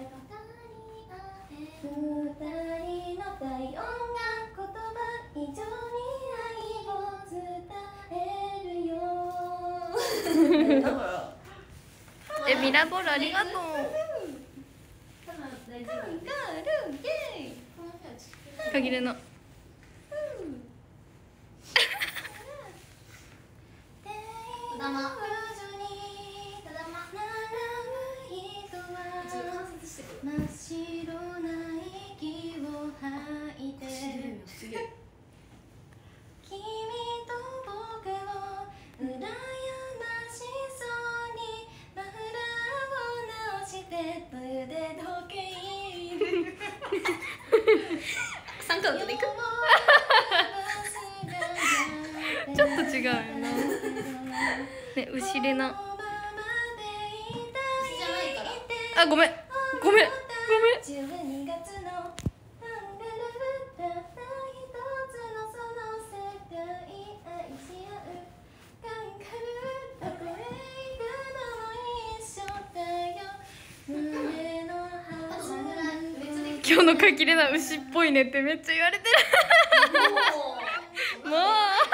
[SPEAKER 3] 二人の体温が言葉以上に愛を伝えるよ。だから
[SPEAKER 1] え、ミラボールありがとう。
[SPEAKER 2] 多分大丈夫。
[SPEAKER 3] カンガルーイエーイ。
[SPEAKER 2] この日はちょっと
[SPEAKER 1] 限りの。
[SPEAKER 2] ただま。ただま。
[SPEAKER 3] 一度
[SPEAKER 2] 観察してくる。
[SPEAKER 3] 真っ白な息を吐いて君と僕を羨ましそうにマフラーを直してというで時計
[SPEAKER 2] 三カウントでいく？
[SPEAKER 1] ちょっと違うよな。ね、牛レナ。あ、ごめんごめんごめん。
[SPEAKER 3] じゅうにがつのカンガルー、たった一つのその世界、愛し合うカンガルー、どこへ行くのも一緒だよ。胸の
[SPEAKER 2] あとそんぐらい。別に。
[SPEAKER 1] 今日のかきれな牛っぽいねってめっちゃ言われてる。もう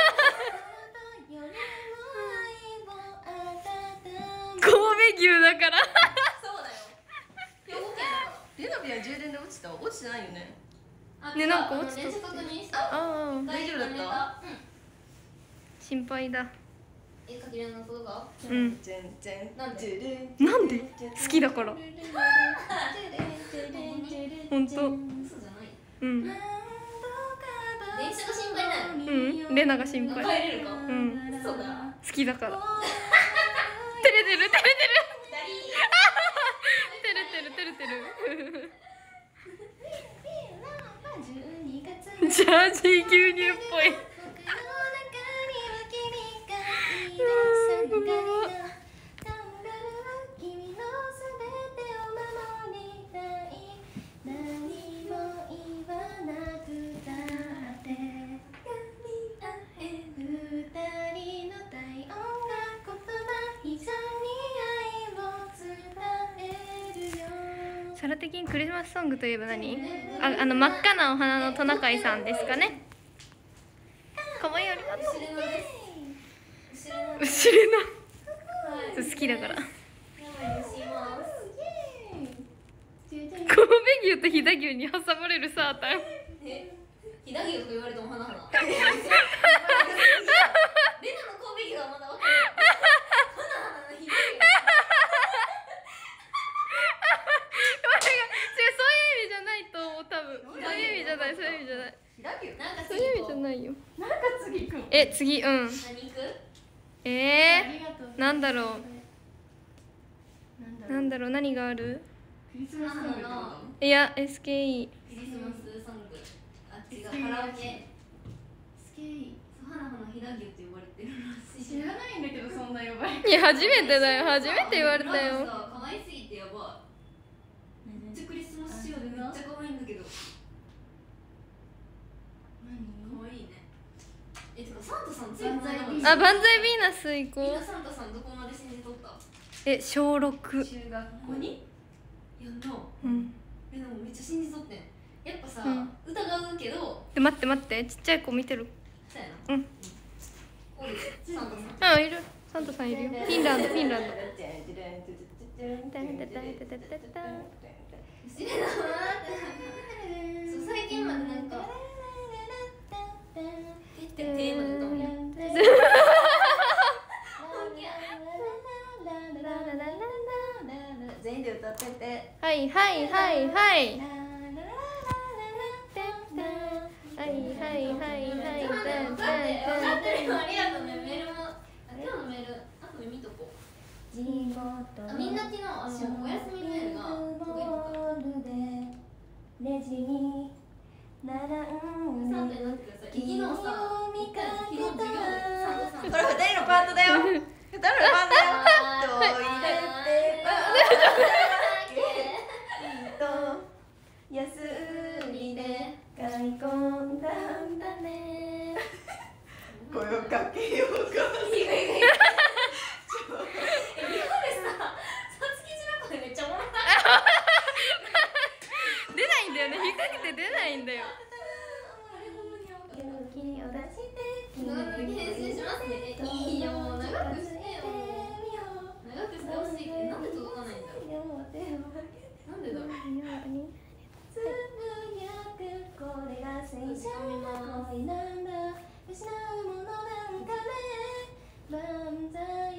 [SPEAKER 1] 神戸牛だから。
[SPEAKER 2] そうだよ。兵庫県だから。
[SPEAKER 3] レナビは充電で落ちた？落ちてないよね。
[SPEAKER 2] あ
[SPEAKER 1] ね、なんか落ちた。
[SPEAKER 2] 電池確認した。
[SPEAKER 1] ああ、
[SPEAKER 3] 大丈夫だった？
[SPEAKER 2] うん。
[SPEAKER 1] 心配だ。
[SPEAKER 2] え、かきれのことが？
[SPEAKER 1] うん。
[SPEAKER 3] 全然
[SPEAKER 2] なんで？
[SPEAKER 1] なんで？好きだから。本当。
[SPEAKER 2] 嘘じゃない。
[SPEAKER 1] うん。
[SPEAKER 2] 電車が心配なの。
[SPEAKER 1] うん。レナが心配。
[SPEAKER 2] 帰れるか。
[SPEAKER 1] うん。
[SPEAKER 2] そうだ。
[SPEAKER 1] 好きだから。照れてる照れてる。照れてる照れてる。ジャージー牛乳っぽい。サラ的にクリスマスソングといえば何？あ、あの真っ赤なお花のトナカイさんですかね。かわいい、ありがとう。
[SPEAKER 2] 後ろのです。後ろの。
[SPEAKER 1] 後ろ
[SPEAKER 2] はい。
[SPEAKER 1] の好きだから。
[SPEAKER 2] やばい、します。
[SPEAKER 1] 神戸牛と飛騨牛に挟まれるサータン。
[SPEAKER 2] え、飛騨牛とか言われても花々。レナの神戸牛はまだわかんない。花々の飛騨牛。
[SPEAKER 1] そういう意味じゃないと思う、多分。そういう意味じゃない、そういう意味じゃない。
[SPEAKER 2] なんか
[SPEAKER 1] そういう意味じゃないよ。
[SPEAKER 3] なんか次行くの？
[SPEAKER 1] え、次、うん。
[SPEAKER 2] 何行く？
[SPEAKER 1] え
[SPEAKER 3] ありがとう
[SPEAKER 1] ー、なんだろう
[SPEAKER 3] なんだろう
[SPEAKER 1] なんだろう何がある？
[SPEAKER 3] クリスマスソングってこと？
[SPEAKER 1] いや エスケーイー。
[SPEAKER 2] クリスマスソング。あ違うカラオケ。
[SPEAKER 3] スケイ
[SPEAKER 2] そう花の飛騨牛って呼ばれてるらしい。
[SPEAKER 3] 知らないんだけどそんな呼ばれ
[SPEAKER 1] いや初めてだよ初めて言われたよ。
[SPEAKER 2] なんかさ可愛すぎてやばい。めっちゃクリスマス仕様でめっちゃ可愛いんだけど。
[SPEAKER 3] 何？
[SPEAKER 2] 可愛いね。えてかサンタさんついこの間まで
[SPEAKER 1] あ、万歳ヴィーナス行こう。
[SPEAKER 2] みんなサンタさんどこまで信じとった？
[SPEAKER 1] え、小六。
[SPEAKER 3] 中学校
[SPEAKER 2] にやんな。
[SPEAKER 1] うん
[SPEAKER 2] えでもめっちゃ信じとってん。やっぱさ、
[SPEAKER 1] うん
[SPEAKER 2] 疑うけど
[SPEAKER 1] で待って待ってちっちゃい子見てる。
[SPEAKER 2] そうやな。
[SPEAKER 1] うん
[SPEAKER 2] おるサンタさん。
[SPEAKER 1] あ、いるサンタさんいるよ。フィンランドフィンランド。
[SPEAKER 2] 知らなそう最近までなんかえってテーマで歌うんや。
[SPEAKER 3] 全員で歌ってて。
[SPEAKER 1] はいはいはいはい。はいはいはいはいはい。
[SPEAKER 2] 分かってる分かってるよありがとうね。メールもあ今日のメールあとで見とこう。あみんな昨日あのお休みメールが届いてた。
[SPEAKER 3] レジに並ん
[SPEAKER 2] サンタになってください。昨日さ昨日授業でサンタさん
[SPEAKER 3] これ二人のパートだよ。二人のパートだよ。と入れてと休みで買い込んだんだね。声をかけようか。
[SPEAKER 2] いやいやいや今でささつきじの声めっちゃおもろい。
[SPEAKER 1] 出ないんだよね。引っ掛けて出ないんだよ。
[SPEAKER 3] 勇気を出して
[SPEAKER 2] 長く編集しますね。えいいよ長くしてよ。長くしてほしいってなんで届かないんだろう。なんでだろう。
[SPEAKER 3] つぶやくこれが青春の恋なんだ失うものなんかね万歳。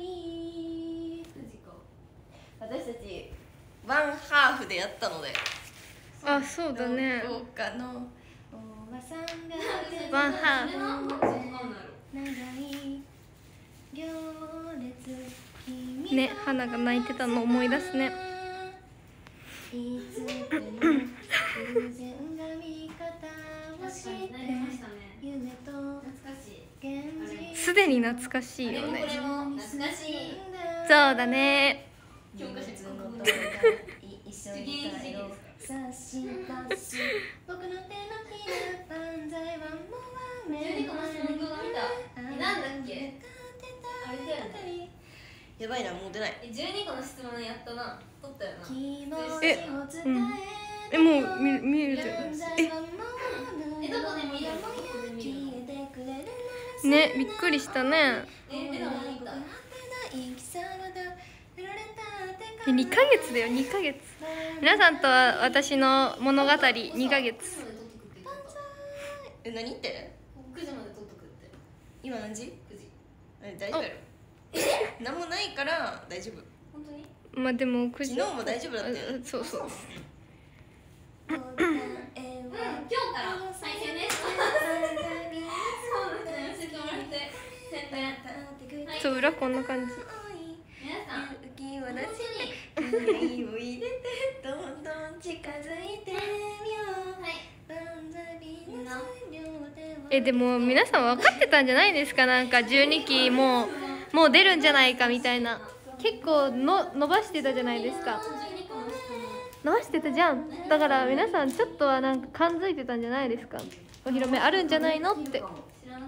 [SPEAKER 3] 私たちワンハーフでやったので。
[SPEAKER 1] あ、そうだね。
[SPEAKER 3] どこかのおばさんが
[SPEAKER 1] ワンハーフ。
[SPEAKER 2] それななんでわかんないの。
[SPEAKER 3] 長い行列君
[SPEAKER 1] ね、花が泣いてたの思い出すね。
[SPEAKER 3] いつでも偶然が味方をして
[SPEAKER 2] なりましたね。
[SPEAKER 3] 夢と
[SPEAKER 2] 懐かしい。
[SPEAKER 3] 現実
[SPEAKER 1] すでに懐かしいよね。
[SPEAKER 2] あれもこれも懐かしい。
[SPEAKER 1] そうだね。
[SPEAKER 2] 教科書に
[SPEAKER 3] の
[SPEAKER 2] 国語
[SPEAKER 3] 動画一緒
[SPEAKER 2] 受験
[SPEAKER 3] に
[SPEAKER 2] 時期
[SPEAKER 3] 帰ろう
[SPEAKER 2] です
[SPEAKER 3] 差し出す僕の手のひら万歳はもう
[SPEAKER 2] 十二個の質問動画見た。えなんだっけ。あれだよね。
[SPEAKER 3] やばいな、もう出ない。
[SPEAKER 2] え十二個の質問やったな。撮ったよな。
[SPEAKER 1] えうんえ、もう見見えるじゃん。
[SPEAKER 2] えどこで見るの。どこで見るの。
[SPEAKER 1] ね、びっくりしたね。
[SPEAKER 2] えでも見た。
[SPEAKER 1] えにかげつだよにかげつ。皆さんとは私の物語にかげつ。
[SPEAKER 3] え、何言って
[SPEAKER 2] くじまで撮っとくって。
[SPEAKER 3] 今何時？
[SPEAKER 2] くじ。
[SPEAKER 3] え、大丈夫やろ。何もないから大丈夫。
[SPEAKER 2] 本当に。
[SPEAKER 1] まあでもくじ。
[SPEAKER 3] 昨日も大丈夫だったよ。
[SPEAKER 1] そうそう。
[SPEAKER 2] うん今日から再宣伝します。そうですね。教えてもらって宣伝。はい。
[SPEAKER 1] そう裏こんな感じ。
[SPEAKER 2] 皆さん。
[SPEAKER 3] 勇気を出して気を入れてどんどん近づいてみよう。
[SPEAKER 2] はい。みんな。
[SPEAKER 1] えでも皆さん分かってたんじゃないですか。なんかじゅうにきもうもう出るんじゃないかみたいな。結構の伸ばしてたじゃないですか。
[SPEAKER 2] 十二個の質問。
[SPEAKER 1] 伸ばしてたじゃん。だから皆さんちょっとはなんか感づいてたんじゃないですか。お披露目あるんじゃないのって。
[SPEAKER 2] 知らなかった。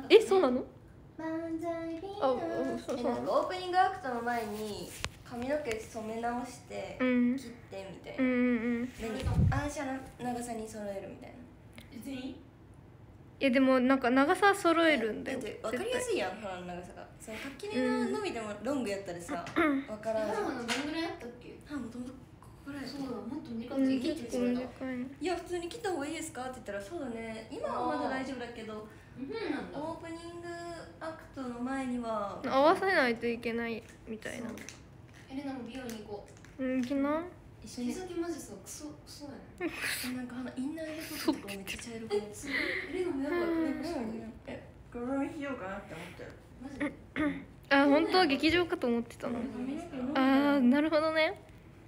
[SPEAKER 1] え、そうなの？
[SPEAKER 3] あ、
[SPEAKER 1] そうそう。
[SPEAKER 3] なんかオープニングアクトの前に髪の毛染め直して
[SPEAKER 1] うん
[SPEAKER 3] 切ってみたい
[SPEAKER 1] うんう
[SPEAKER 3] な。
[SPEAKER 1] んうん。い
[SPEAKER 3] 何？あーじゃあ長さに揃えるみたいな。
[SPEAKER 2] 全員。
[SPEAKER 1] やでもなんか長さ揃えるんだよ。
[SPEAKER 3] だって分かりやすいやん、鼻の長さが。その垣根が伸びてもロングやったらさ、
[SPEAKER 1] うん
[SPEAKER 3] 分からん。
[SPEAKER 2] ハムのどんぐらいやったっけ。
[SPEAKER 3] はもともとここからや
[SPEAKER 2] そうだ、もっと短
[SPEAKER 1] うん、
[SPEAKER 2] くて切って
[SPEAKER 1] 結構
[SPEAKER 2] 違う。
[SPEAKER 1] 短いの。
[SPEAKER 3] いや普通に切った方がいいですかって言ったらそうだね。今はまだ大丈夫だけど、
[SPEAKER 2] うんなんだ。
[SPEAKER 3] オープニングアクトの前には
[SPEAKER 1] 合わせないといけないみたいな。
[SPEAKER 2] エレナも美容に行こう。
[SPEAKER 1] うん、いきな。
[SPEAKER 3] 一緒に。
[SPEAKER 2] 毛先マジさクソクソやね。
[SPEAKER 3] なんかインナー入れとくとこめっちゃ茶色くなって。
[SPEAKER 2] エレナもやばいこれもしよう。
[SPEAKER 3] え、これにしようかなって思ってる。
[SPEAKER 2] マジで。
[SPEAKER 1] あ本当劇場かと思ってたの。あーなるほどね。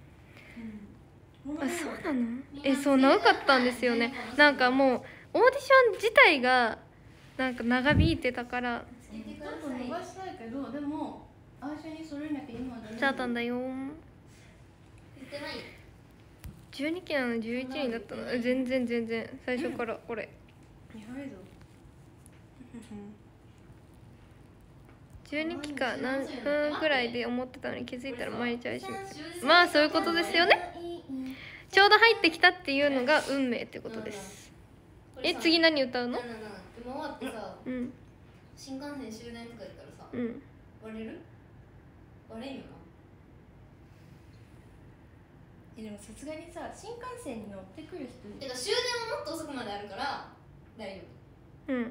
[SPEAKER 1] あそうなの。えそう長かったんですよね。なんかもうオーディション自体がなんか長引いてたから。
[SPEAKER 3] ちょっと伸ばしたいけど、でもアーシャにそれなきゃ今だね。
[SPEAKER 1] じゃあたんだよ。
[SPEAKER 2] 言ってない。
[SPEAKER 1] じゅうにきなのじゅういちにんだったの。全然全然最初からこれ。
[SPEAKER 3] やばいぞ。
[SPEAKER 1] じゅうにきか何分くらいで思ってたのに気づいたら毎日配信。まあそういうことですよね。ちょうど入ってきたっていうのが運命ってことです。え次何歌うの？
[SPEAKER 2] 今終わってさ、
[SPEAKER 1] うん。
[SPEAKER 2] 新幹線終電とか言ったらさ、
[SPEAKER 1] うん。
[SPEAKER 2] 割れる？割れんよな。
[SPEAKER 3] えでもさすがにさ新幹線に乗ってくる人に。
[SPEAKER 2] てか終電はもっと遅くまであるから大丈夫。
[SPEAKER 1] うん。
[SPEAKER 3] うん。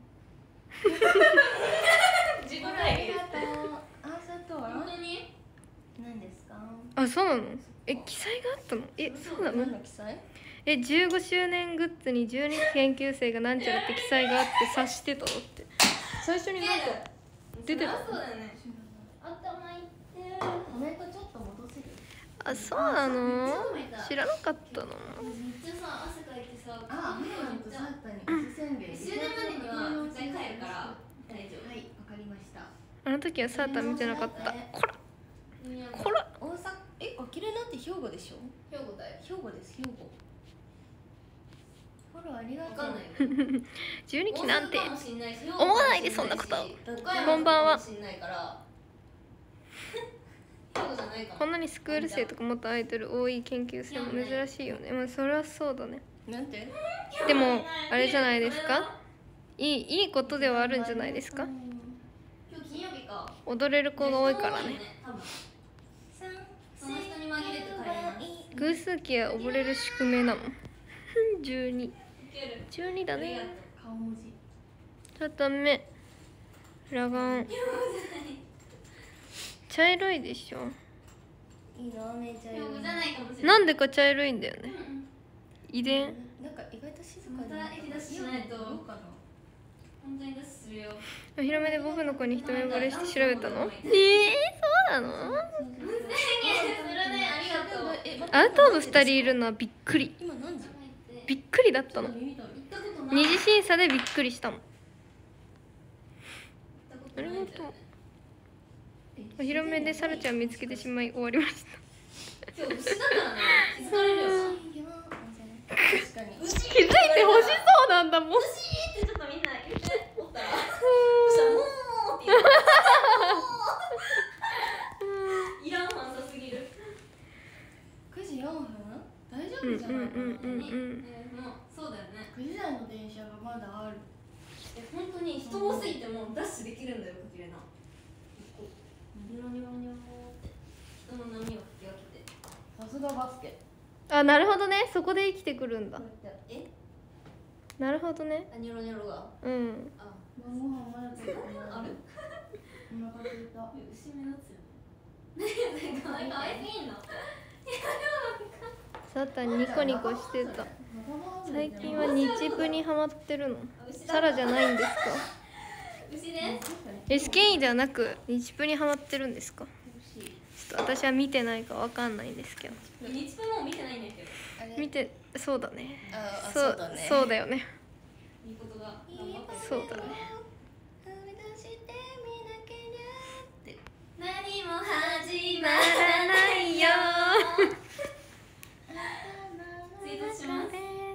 [SPEAKER 2] 自己
[SPEAKER 3] あ
[SPEAKER 2] 体験。
[SPEAKER 3] りがとう。アーシャとは
[SPEAKER 2] 本当に？
[SPEAKER 3] 何ですか？
[SPEAKER 1] あそうなの？え記載があったの？えそうなの？
[SPEAKER 3] 何の記載？
[SPEAKER 1] えじゅうごしゅうねんグッズにじゅうにき研究生がなんちゃらって記載があって察してたのって最初になんか出てた。
[SPEAKER 2] そうだよね。頭いってる。
[SPEAKER 3] コメントちょっと戻せる？
[SPEAKER 1] あそうなの？知らなかったの？
[SPEAKER 2] めっちゃさ汗かいてさ。
[SPEAKER 3] あ、メロンとサッタにおすせんべい。
[SPEAKER 2] 終電までには絶対帰るから大丈夫。
[SPEAKER 3] はい、わかりました。
[SPEAKER 1] あの時はサータン見てなかった。こらこら
[SPEAKER 3] 大阪え、あきれなんて兵庫でしょ？
[SPEAKER 2] 兵庫だよ。
[SPEAKER 3] 兵庫です、兵庫。フォローありがとう。
[SPEAKER 2] わかんないよ。
[SPEAKER 1] じゅうにきなんて
[SPEAKER 2] 思
[SPEAKER 1] 思わないでそんなこと。こんばんは。こんなにスクール生とかもっとアイドル多い研究生も珍しいよね。まあそれはそうだね。
[SPEAKER 3] なんて？
[SPEAKER 1] でもあれじゃないですか。いいいいことではあるんじゃないですか。
[SPEAKER 2] 今日金曜日か。
[SPEAKER 1] 踊れる子が多いからね。
[SPEAKER 2] その人に紛れて帰ります。
[SPEAKER 1] 偶数期は溺れる宿命なの。じゅうに。じゅうにだね。
[SPEAKER 3] 顔文字。
[SPEAKER 1] ちょっと目。裸眼。茶色いでしょ。
[SPEAKER 3] いいな、めっちゃいい。
[SPEAKER 1] なんでか茶色いんだよね。遺伝。
[SPEAKER 3] なんか意外と静かに。
[SPEAKER 2] また息出ししないと。本当に出しするよ。
[SPEAKER 1] お披露目でボブの子に一目惚れして調べたの？ええー、そうなの？アウトオブふたりいるのはびっくり。
[SPEAKER 3] 今何時？
[SPEAKER 1] びっくりだったの。二次審査でびっくりしたもん。ありがとう。お披露目でサルちゃん見つけてしまい終わりました。
[SPEAKER 2] 今日牛だからね。気づかれるよ。
[SPEAKER 3] 確かに。
[SPEAKER 1] 気づいてほしそうなんだもん。
[SPEAKER 2] 牛ってちょっとみんな言っておったら。そしたらもうって言う。いらんファンサすぎる。
[SPEAKER 3] くじよんぷん？大丈夫じゃないかな。
[SPEAKER 1] うんうんうんうん。
[SPEAKER 2] もうそうだよね。
[SPEAKER 3] くじ台の電車がまだある。
[SPEAKER 2] え本当に人多すぎてもダッシュできるんだよ、かきれな。ニョロニョロニョロって人の波をかき分けて。
[SPEAKER 3] さすがバスケ。
[SPEAKER 1] あ、なるほどね。そこで生きてくるんだ。
[SPEAKER 2] え？
[SPEAKER 1] なるほどね。
[SPEAKER 2] あ、ニョロニョロが。
[SPEAKER 1] うん。
[SPEAKER 2] あ、
[SPEAKER 3] 晩ご飯まだ食べてない。
[SPEAKER 2] ある？
[SPEAKER 3] お腹空いた。
[SPEAKER 2] 牛目立つよね。かわいかわいすぎんの。
[SPEAKER 1] サータンニコニコしてた。最近は日プにハマってるの。サラじゃないんですか？
[SPEAKER 2] 牛です。
[SPEAKER 1] エスケーイー ではなく日プにハマってるんですか？ちょっと私は見てないかわかんないんですけど。
[SPEAKER 2] 日プも見てないんだけど。
[SPEAKER 1] 見て、そうだね。
[SPEAKER 3] ああ、
[SPEAKER 1] そ
[SPEAKER 3] そううだね。
[SPEAKER 1] そうだよね。
[SPEAKER 2] いいことが頑張って
[SPEAKER 1] そうだね。
[SPEAKER 2] 何も始ま
[SPEAKER 1] ならないよ。
[SPEAKER 2] ツイートします。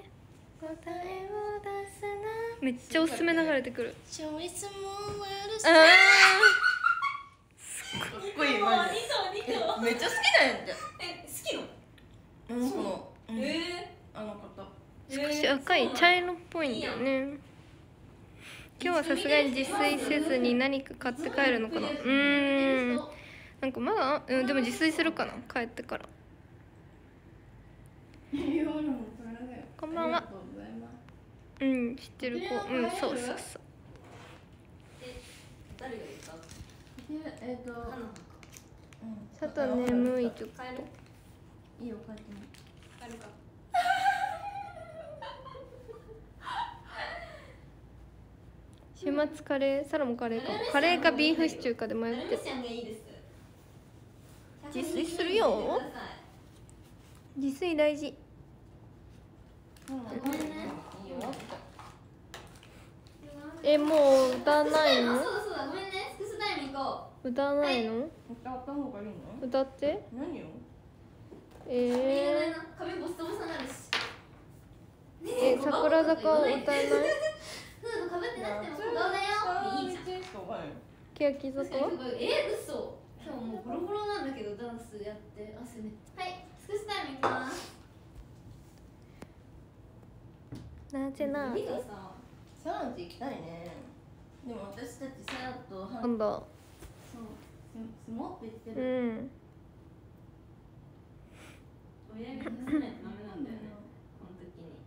[SPEAKER 1] めっちゃおすすめ流れてくる。
[SPEAKER 3] チョイスも
[SPEAKER 1] あ
[SPEAKER 3] か
[SPEAKER 1] ー
[SPEAKER 3] っこいいマジで。めっちゃ好きだよって。
[SPEAKER 2] え、好きの？
[SPEAKER 3] うん、その、うん、
[SPEAKER 2] え
[SPEAKER 3] あの方。
[SPEAKER 1] 少し赤い茶色っぽいんだよね。今日はさすがに自炊せずに何か買って帰るのかな。うーん。なんかまだ、うん、でも自炊するかな。帰ってから。こんばんは。うん、知ってる子。うん、そうそうそう。
[SPEAKER 2] 誰が言った？
[SPEAKER 3] えっと、
[SPEAKER 1] ちょっと眠いとこ。
[SPEAKER 2] 帰る？
[SPEAKER 3] いいよ、帰っても。
[SPEAKER 2] 帰るか。
[SPEAKER 1] 週末カレー、サラもカレーかも。カレーかビーフシチューかで迷ってる。自炊するよ。自炊大事。え、もう歌わないの？
[SPEAKER 2] そうだそうだ、ごめんね。複数タイム行こう。
[SPEAKER 1] 歌わないの？
[SPEAKER 3] 歌った方がいいの？
[SPEAKER 1] 歌って。
[SPEAKER 3] 何を？
[SPEAKER 1] え
[SPEAKER 2] ー、髪ボスボスになるし。
[SPEAKER 1] え、桜坂を歌えない？
[SPEAKER 2] フードかぶってなくても小顔だよ。いいじゃん。
[SPEAKER 1] 欅坂？
[SPEAKER 2] え、嘘。今日もうボロボロなんだけどダンスやって汗ね。はい、少しタイムいきます。
[SPEAKER 1] なぜな？
[SPEAKER 2] リカさ、
[SPEAKER 3] サランって行きたいね。でも私たちサラとハ
[SPEAKER 1] なんだ。
[SPEAKER 2] そう、スモって言って
[SPEAKER 1] う
[SPEAKER 2] る。
[SPEAKER 1] ん。
[SPEAKER 2] 親指挟めないとダメなんだよね。この時に。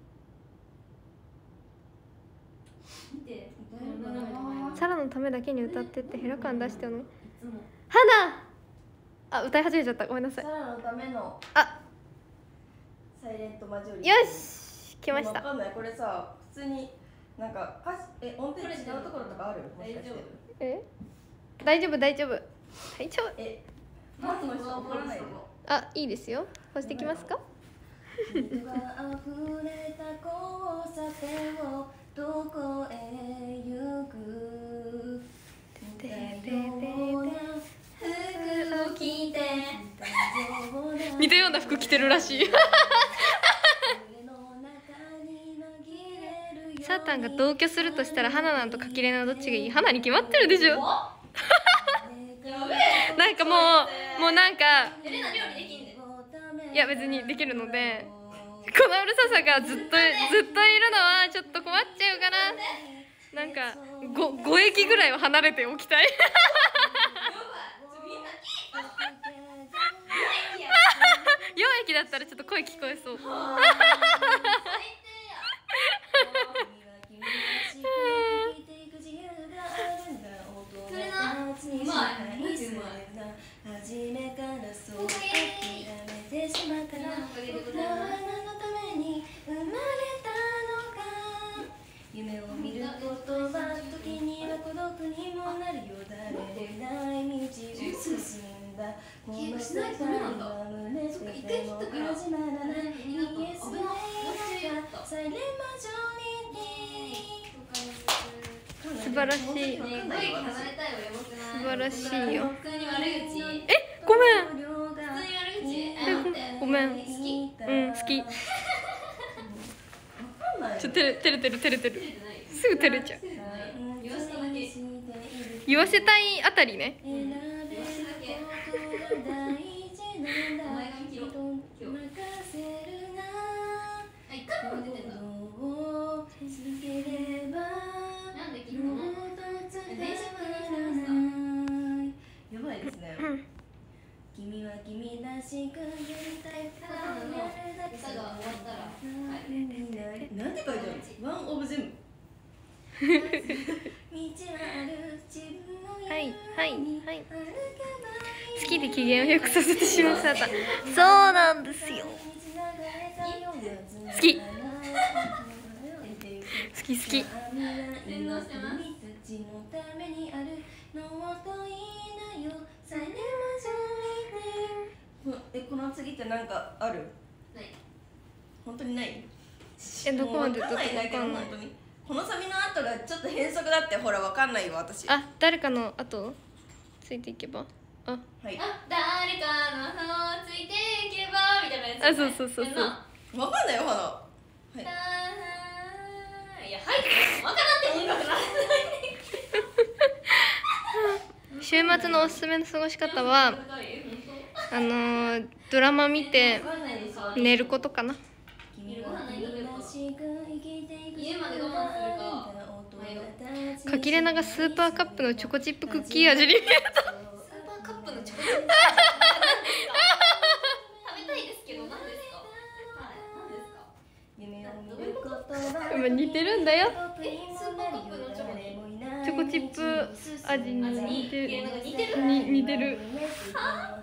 [SPEAKER 2] 見て。
[SPEAKER 1] サラのためだけに歌ってってヘラ感出してよね。
[SPEAKER 2] いつも。
[SPEAKER 1] 花。あ、歌い始めちゃった。ごめんなさい。
[SPEAKER 3] サラのための
[SPEAKER 1] あ、
[SPEAKER 3] サイレントマジョリティ。
[SPEAKER 1] よし、来ました。
[SPEAKER 3] わかんない。これさ、普通になんか歌詞え音程違うところとかある？もしかして。
[SPEAKER 1] え？大丈夫大丈夫大丈夫。
[SPEAKER 3] え、マジの人怒らないの？
[SPEAKER 1] あ、いいですよ。押してきますか？
[SPEAKER 3] 水が溢れた交差点をどこへ行く？
[SPEAKER 1] てててて
[SPEAKER 2] 服を着て。
[SPEAKER 1] 似たような服着てるらしい。サータンが同居するとしたら花なんとかきれなどっちがいい？花に決まってるでしょ。なんかもうもうなんか
[SPEAKER 2] エレナ料理できんね。
[SPEAKER 1] いや別にできるので、このうるささがずっとずっといるのはちょっと困っちゃうかな。なんかごご駅ぐらいは離れておきたい。よん駅だったらちょっと声聞こえそう。
[SPEAKER 2] それな、うまい、マジうまい。
[SPEAKER 3] 初めからそう諦めてしまったら、僕らは何のために生まれたのか。夢を見ることは時には孤独にもなるよ。誰もいない道を進んだこの世界は胸捨てても始まらない。イエスのサイレンマジョリティ。
[SPEAKER 1] 素晴らしい。
[SPEAKER 2] ね、声離れたいわ、やばくない？
[SPEAKER 1] 素晴らしいよ。
[SPEAKER 2] 普通に悪口。
[SPEAKER 1] え、ごめん。
[SPEAKER 2] 普通に悪口。あ、待って。
[SPEAKER 1] ごめん。
[SPEAKER 2] 好き？
[SPEAKER 1] うん、好き。ちょ、照れ、照れてる、照れてる。すぐ照れちゃう。
[SPEAKER 2] 言わせただけ。
[SPEAKER 1] 言わせたいあたりね。
[SPEAKER 2] 言わせただけ。お前が見切ろう。今日。あ、一回も出てんだ。なんで切るの？電車も
[SPEAKER 3] やばいですね。君は君らしくやりたいことをやるだけ。
[SPEAKER 2] 歌が終わったら。
[SPEAKER 3] なんて書いてある？ワンオブゼム。
[SPEAKER 1] はいはいはい。好きで機嫌を良くさせてしまうサータン。そうなんですよ。好き。好き好き。
[SPEAKER 2] 洗脳してます。
[SPEAKER 3] え、この次ってなんかある？
[SPEAKER 2] ない。
[SPEAKER 3] 本当にない？
[SPEAKER 1] え、どこまで
[SPEAKER 3] わかんないんだけど、本当に。このサビの後がちょっと変則だってほらわかんないよ私。
[SPEAKER 1] あ、誰かの後ついていけば。あ、
[SPEAKER 3] はい。
[SPEAKER 2] あ、誰かの後をついていけばみたいなやつ。
[SPEAKER 1] あ、そうそうそうそう。
[SPEAKER 3] わかんないよ花。はい。
[SPEAKER 2] いや、はい。わからんって音楽な。
[SPEAKER 1] 週末のおすすめの過ごし方は、あのー、ドラマ見て寝ることかな。
[SPEAKER 2] 家まで我慢するか。
[SPEAKER 1] かきれながスーパーカップのチョコチップクッキー味に見えた。
[SPEAKER 2] スーパーカップのチョコチップ。食べたいですけど、何ですか。はい、何ですか。
[SPEAKER 1] 今似てるんだよ。
[SPEAKER 2] え、スーパーカップのチョコに。
[SPEAKER 1] チョコチップ味に似てる。
[SPEAKER 2] 似てる。
[SPEAKER 1] に似てる。
[SPEAKER 2] は？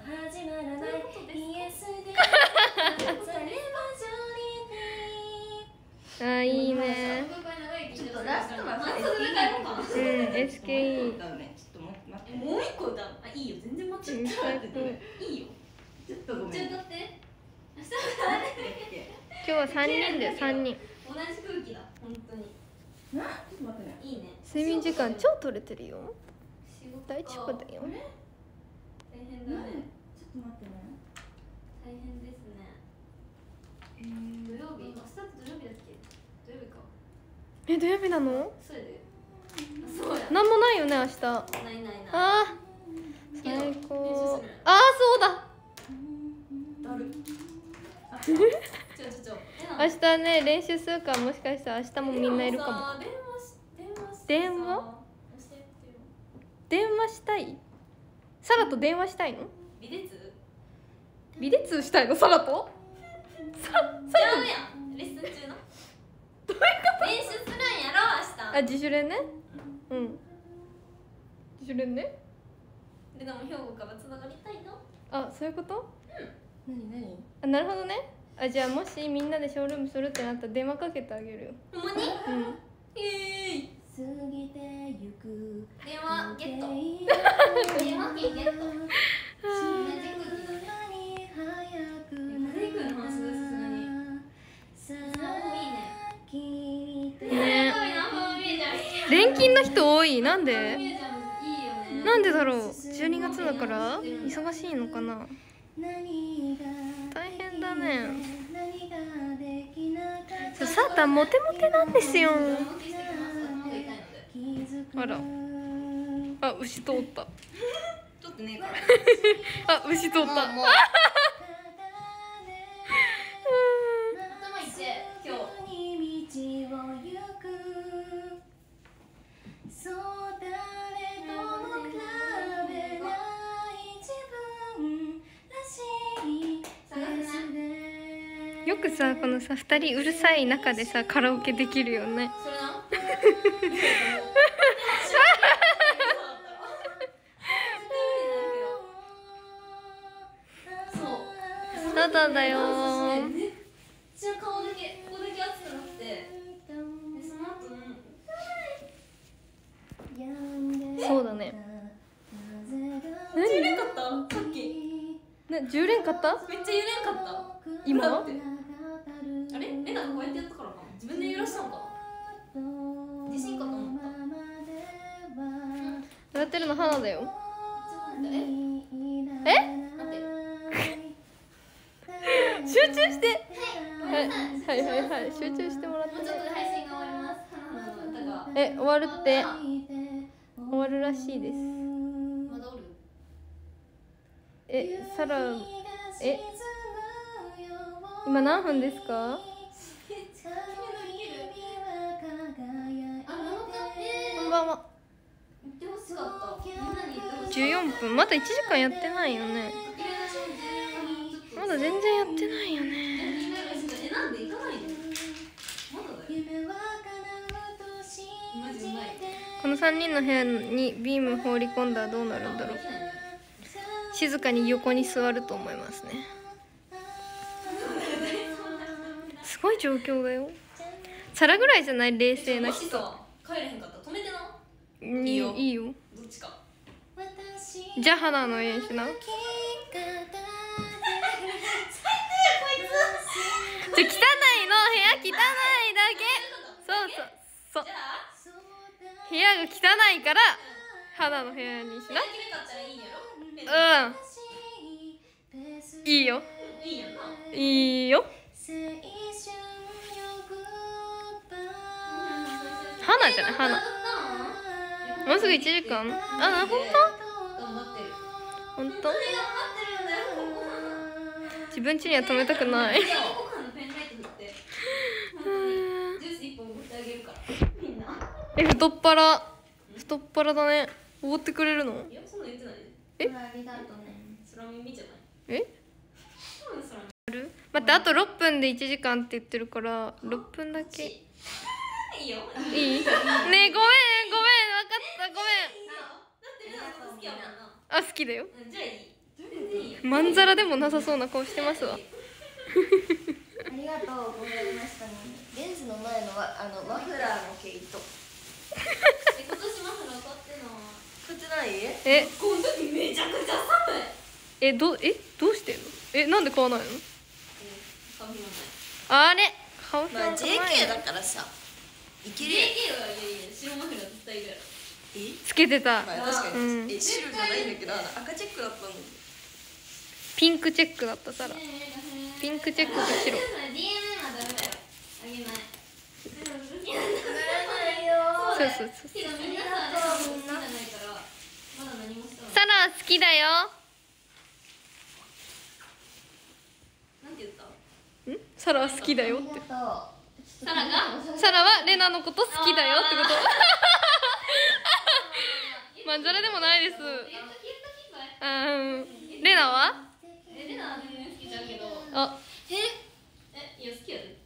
[SPEAKER 1] あ、いいね。
[SPEAKER 2] ちょっ
[SPEAKER 3] とラストは
[SPEAKER 2] 半袖で帰ろうかな。
[SPEAKER 1] うん エスケーイー
[SPEAKER 3] 歌うね。ちょっと待って。
[SPEAKER 2] もう一個歌う。あ、いいよ、全然待って。
[SPEAKER 1] うん最高。
[SPEAKER 2] いいよ。
[SPEAKER 3] ちょっとごめん。
[SPEAKER 2] じゃあ歌って。明日
[SPEAKER 1] 今日は三人だよ三人。
[SPEAKER 2] 同じ空気だ、本当に。
[SPEAKER 3] な、ちょっと待ってね。
[SPEAKER 2] いいね。
[SPEAKER 1] 睡眠時間超取れてるよ。
[SPEAKER 2] 仕事
[SPEAKER 1] 大丈夫だよ。
[SPEAKER 2] 大変だね。
[SPEAKER 3] ちょっと待ってね。
[SPEAKER 2] 大変ですね。
[SPEAKER 1] えー
[SPEAKER 2] 土曜日、明日って土曜日だっけ？土曜日か。
[SPEAKER 1] え土曜日なの？
[SPEAKER 2] そうやで。あ、そうや。
[SPEAKER 1] なんもないよね明日。
[SPEAKER 2] ないないない。
[SPEAKER 1] あー最
[SPEAKER 2] けど練習
[SPEAKER 1] 高
[SPEAKER 2] する。
[SPEAKER 1] あーそうだ。
[SPEAKER 2] だる。ちょちょちょ。
[SPEAKER 1] 明日ね練習するからもしかしたら明日もみんないるかも。
[SPEAKER 2] 電話し電話して
[SPEAKER 1] 電話？
[SPEAKER 2] 教えてよ。
[SPEAKER 1] 電話したい？サラと電話したいの？
[SPEAKER 2] ビデツ？
[SPEAKER 1] ビデツしたいのサラと？さ
[SPEAKER 2] ちゃうやん。レッスン中の。どういうこと？練習するんやろ明日。
[SPEAKER 1] あ自主練ね。うん。自主練ね。
[SPEAKER 2] ででも兵庫からつながりたいの。
[SPEAKER 1] あそういうこと？
[SPEAKER 3] なになに？
[SPEAKER 1] あなるほどね。あじゃあもしみんなでショールームするってなったら電話かけてあげるよ。
[SPEAKER 2] ほんまに？
[SPEAKER 1] うん。
[SPEAKER 2] えい。
[SPEAKER 3] 過ぎてゆく。
[SPEAKER 2] 電話ゲット。電話機ゲット。同じ空気だね。レイ君の話ですさすがに。スマホいいね。
[SPEAKER 1] ね
[SPEAKER 2] すごいな、ファンミュージアム。
[SPEAKER 1] 錬金の人多い。なん
[SPEAKER 2] ファンミ
[SPEAKER 1] で？
[SPEAKER 2] ュージアムいいよね。
[SPEAKER 1] なんでだろう。じゅうにがつだから忙しいのかな。大変だね。そうサータンモテモテなんですよ。あら。あ牛通った。
[SPEAKER 2] 取ってねえから。
[SPEAKER 1] あ牛通った。
[SPEAKER 2] もうもう頭いって今日。
[SPEAKER 1] よくさこのさふたりうるさい中でさカラオケできるよね。
[SPEAKER 2] それな。そう。
[SPEAKER 1] ただだよー。
[SPEAKER 2] めっちゃ顔だけここだけ熱くなって。でその後うん。
[SPEAKER 1] そうだね。
[SPEAKER 2] めっちゃ揺れんかったさっき。
[SPEAKER 1] ねじゅう連買った？
[SPEAKER 2] めっちゃ揺れんかった
[SPEAKER 1] 今？
[SPEAKER 2] だってあれレナがこうやってやったからかな。自分で揺らしたのかな。自信かと思った。
[SPEAKER 1] やってるの花だよ。
[SPEAKER 2] え
[SPEAKER 1] え？
[SPEAKER 2] 待って。
[SPEAKER 1] 集中して。はいはいはいはい集中してもらって
[SPEAKER 2] もうちょっとで配信が終わります。花の歌が
[SPEAKER 1] え終わるって終わるらしいです。
[SPEAKER 2] まだおる。
[SPEAKER 1] えサラえ今何分ですか？こんばんは。
[SPEAKER 2] 言ってほしかった。みんなに言ってほしい。
[SPEAKER 1] じゅうよんぷんまだいちじかんやってないよね。まだ全然やってないよね。
[SPEAKER 2] え、なんで行かないの？まだだよ。マジうまい。
[SPEAKER 1] このさんにんの部屋にビーム放り込んだらどうなるんだろう。静かに横に座ると思いますね。すごい状況だよ。サラぐらいじゃない冷静な人。
[SPEAKER 2] もしさ帰れへんかったら止めてな。
[SPEAKER 1] いいよ。いいよ。
[SPEAKER 2] どっちか。
[SPEAKER 1] じゃあ花の演習な。じゃあ汚いの部屋汚いだけ。そうそうそう。
[SPEAKER 2] じゃあ
[SPEAKER 1] 部屋が汚いから花の部屋にしな。
[SPEAKER 2] 部屋決めかったらいいんやろ。
[SPEAKER 1] うん。いいよ。
[SPEAKER 2] いいやんな。
[SPEAKER 1] いいよ。花じゃない花。もうすぐいちじかん。あ、ほんと？
[SPEAKER 2] 頑張ってる。
[SPEAKER 1] ほんと？
[SPEAKER 2] 頑張ってるよね。
[SPEAKER 1] 自分家には止めたくない。
[SPEAKER 2] じゃあご飯のペンライト振って本当にジュース一本持ってあげるからみんな。
[SPEAKER 1] え、太っ腹太っ腹だね。おごってくれるの？
[SPEAKER 2] いや、そんな言ってないで。
[SPEAKER 1] え
[SPEAKER 2] ありがとうね。空耳じゃない。
[SPEAKER 1] え
[SPEAKER 2] そう空耳。
[SPEAKER 1] 待って、あとろっぷんでいちじかんって言ってるからろっぷんだけ。い
[SPEAKER 2] いいよ。
[SPEAKER 1] い？ねえ、ごめんごめん、分かったごめん。
[SPEAKER 2] だってレナのこと好きやもんな。
[SPEAKER 1] あ、好きだよ。
[SPEAKER 2] うん、じゃあいい。全然いいよ。
[SPEAKER 1] まんざらでもなさそうな顔してますわ。
[SPEAKER 3] ありがとうございましたね。 レンズの前のはあのマフラーの毛糸。
[SPEAKER 2] え今年マフラー買ってない。
[SPEAKER 3] 買ってない？
[SPEAKER 1] え
[SPEAKER 2] この時めちゃくちゃ寒い。
[SPEAKER 1] えどえどうしてんの？えなんで買わないの？
[SPEAKER 2] え買う暇ない。
[SPEAKER 1] あれ買う
[SPEAKER 3] まあ ジェーケー だからさ。いける。
[SPEAKER 2] ジェーケー はいやいや白マフラー絶対いるやろ。
[SPEAKER 3] え？
[SPEAKER 1] つけてた。
[SPEAKER 3] まあ確かに。
[SPEAKER 1] うん
[SPEAKER 3] え白じゃないんだけど赤チェックだったの。
[SPEAKER 1] ピンクチェックだったサラ。ピンクチェックと白。
[SPEAKER 2] ディーエムエム はダメだよ。あげない。
[SPEAKER 1] そうそうそう。
[SPEAKER 2] けどみんなさ、好きじゃないからまだ何もしたの。
[SPEAKER 1] サラ好きだよ。
[SPEAKER 2] なんて言った？
[SPEAKER 1] ん？サラは好きだよって。
[SPEAKER 2] サラが？
[SPEAKER 1] サラはレナのこと好きだよってこと。まんざらでもないです。あーん。レナは？
[SPEAKER 2] え、レナは全然好きじゃんけど。
[SPEAKER 1] あ、
[SPEAKER 2] え？え、いや好きやで。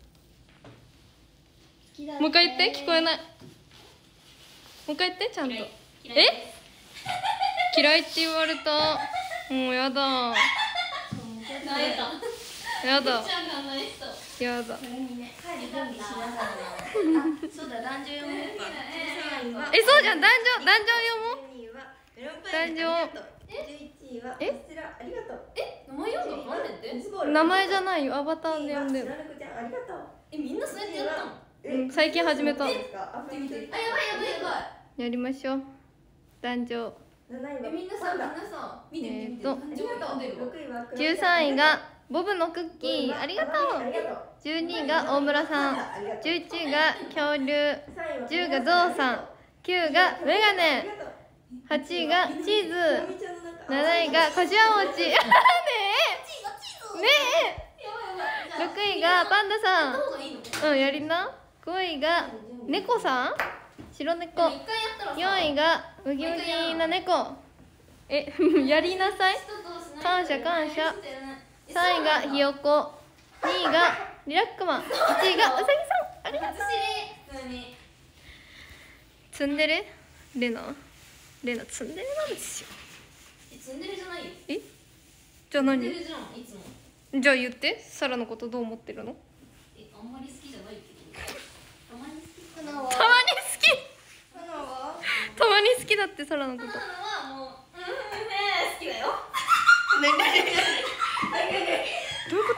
[SPEAKER 1] もう一回言って聞こえない。もう一回言ってちゃんと。
[SPEAKER 2] 嫌い。
[SPEAKER 1] え？嫌いって言われた。もうやだ。
[SPEAKER 2] なえた。
[SPEAKER 1] やだ。
[SPEAKER 2] ちゃんがなえた。
[SPEAKER 1] やだ。
[SPEAKER 3] 帰り準備しながら。あ、そうだ、男女読もうか。
[SPEAKER 1] え、そうじゃん、男女、男女読もう。
[SPEAKER 3] じゅうにいはメロンパインありがとう。じゅういちいはカ
[SPEAKER 1] え
[SPEAKER 3] ステラありがとう。
[SPEAKER 2] え、名前読んだ？なんでって？
[SPEAKER 1] 名前じゃないよ、アバターで呼んでる。
[SPEAKER 3] 白猫ちゃんありがとう。
[SPEAKER 2] え、みんなそうやってやったの？
[SPEAKER 1] うん、最近始めたの。
[SPEAKER 3] あ、見て見て。
[SPEAKER 2] あ、やばいやばいやばい。
[SPEAKER 1] やりましょう。男女。
[SPEAKER 3] なな
[SPEAKER 2] え、
[SPEAKER 3] いは
[SPEAKER 2] みんなさ、みんなさ、見て見て見て。
[SPEAKER 1] えーと
[SPEAKER 2] 感情読んでるわ。
[SPEAKER 3] ろくいは
[SPEAKER 1] じゅうさんいがボブのクッキー、ありがとう。
[SPEAKER 3] ありがとう。
[SPEAKER 1] じゅうにいが大村さん。じゅういちいが恐竜。じゅうがゾウさん。きゅうがメガネ。はちいがチーズ。なないがこしあん餅。ねえ。ねえ。ろくいがパンダさん。うん、やりな。ごいが猫さん。白猫。
[SPEAKER 2] 一回やったらさ。
[SPEAKER 1] よんいがムギムギな猫。え、やりなさい。感謝感謝。さんいがひよこ。にいがリラックマン。いちいがうさぎさん。ありがとう。
[SPEAKER 2] 普通に。
[SPEAKER 1] ツンデレレナレナツンデレなんですよ。
[SPEAKER 2] え、ツンデレじゃないよ。
[SPEAKER 1] えじゃあ何？
[SPEAKER 2] ツンデレじゃん、いつも。
[SPEAKER 1] じゃあ言ってサラのことどう思ってるの？
[SPEAKER 2] え、あんまり好きじゃないけど。たまに好き。
[SPEAKER 3] 花は
[SPEAKER 1] たまに好き。
[SPEAKER 3] 花は
[SPEAKER 1] たまに好きだってサラのこと。
[SPEAKER 2] 花はもう、うん、ね好きだよ。
[SPEAKER 3] ねねね
[SPEAKER 1] どういうこと？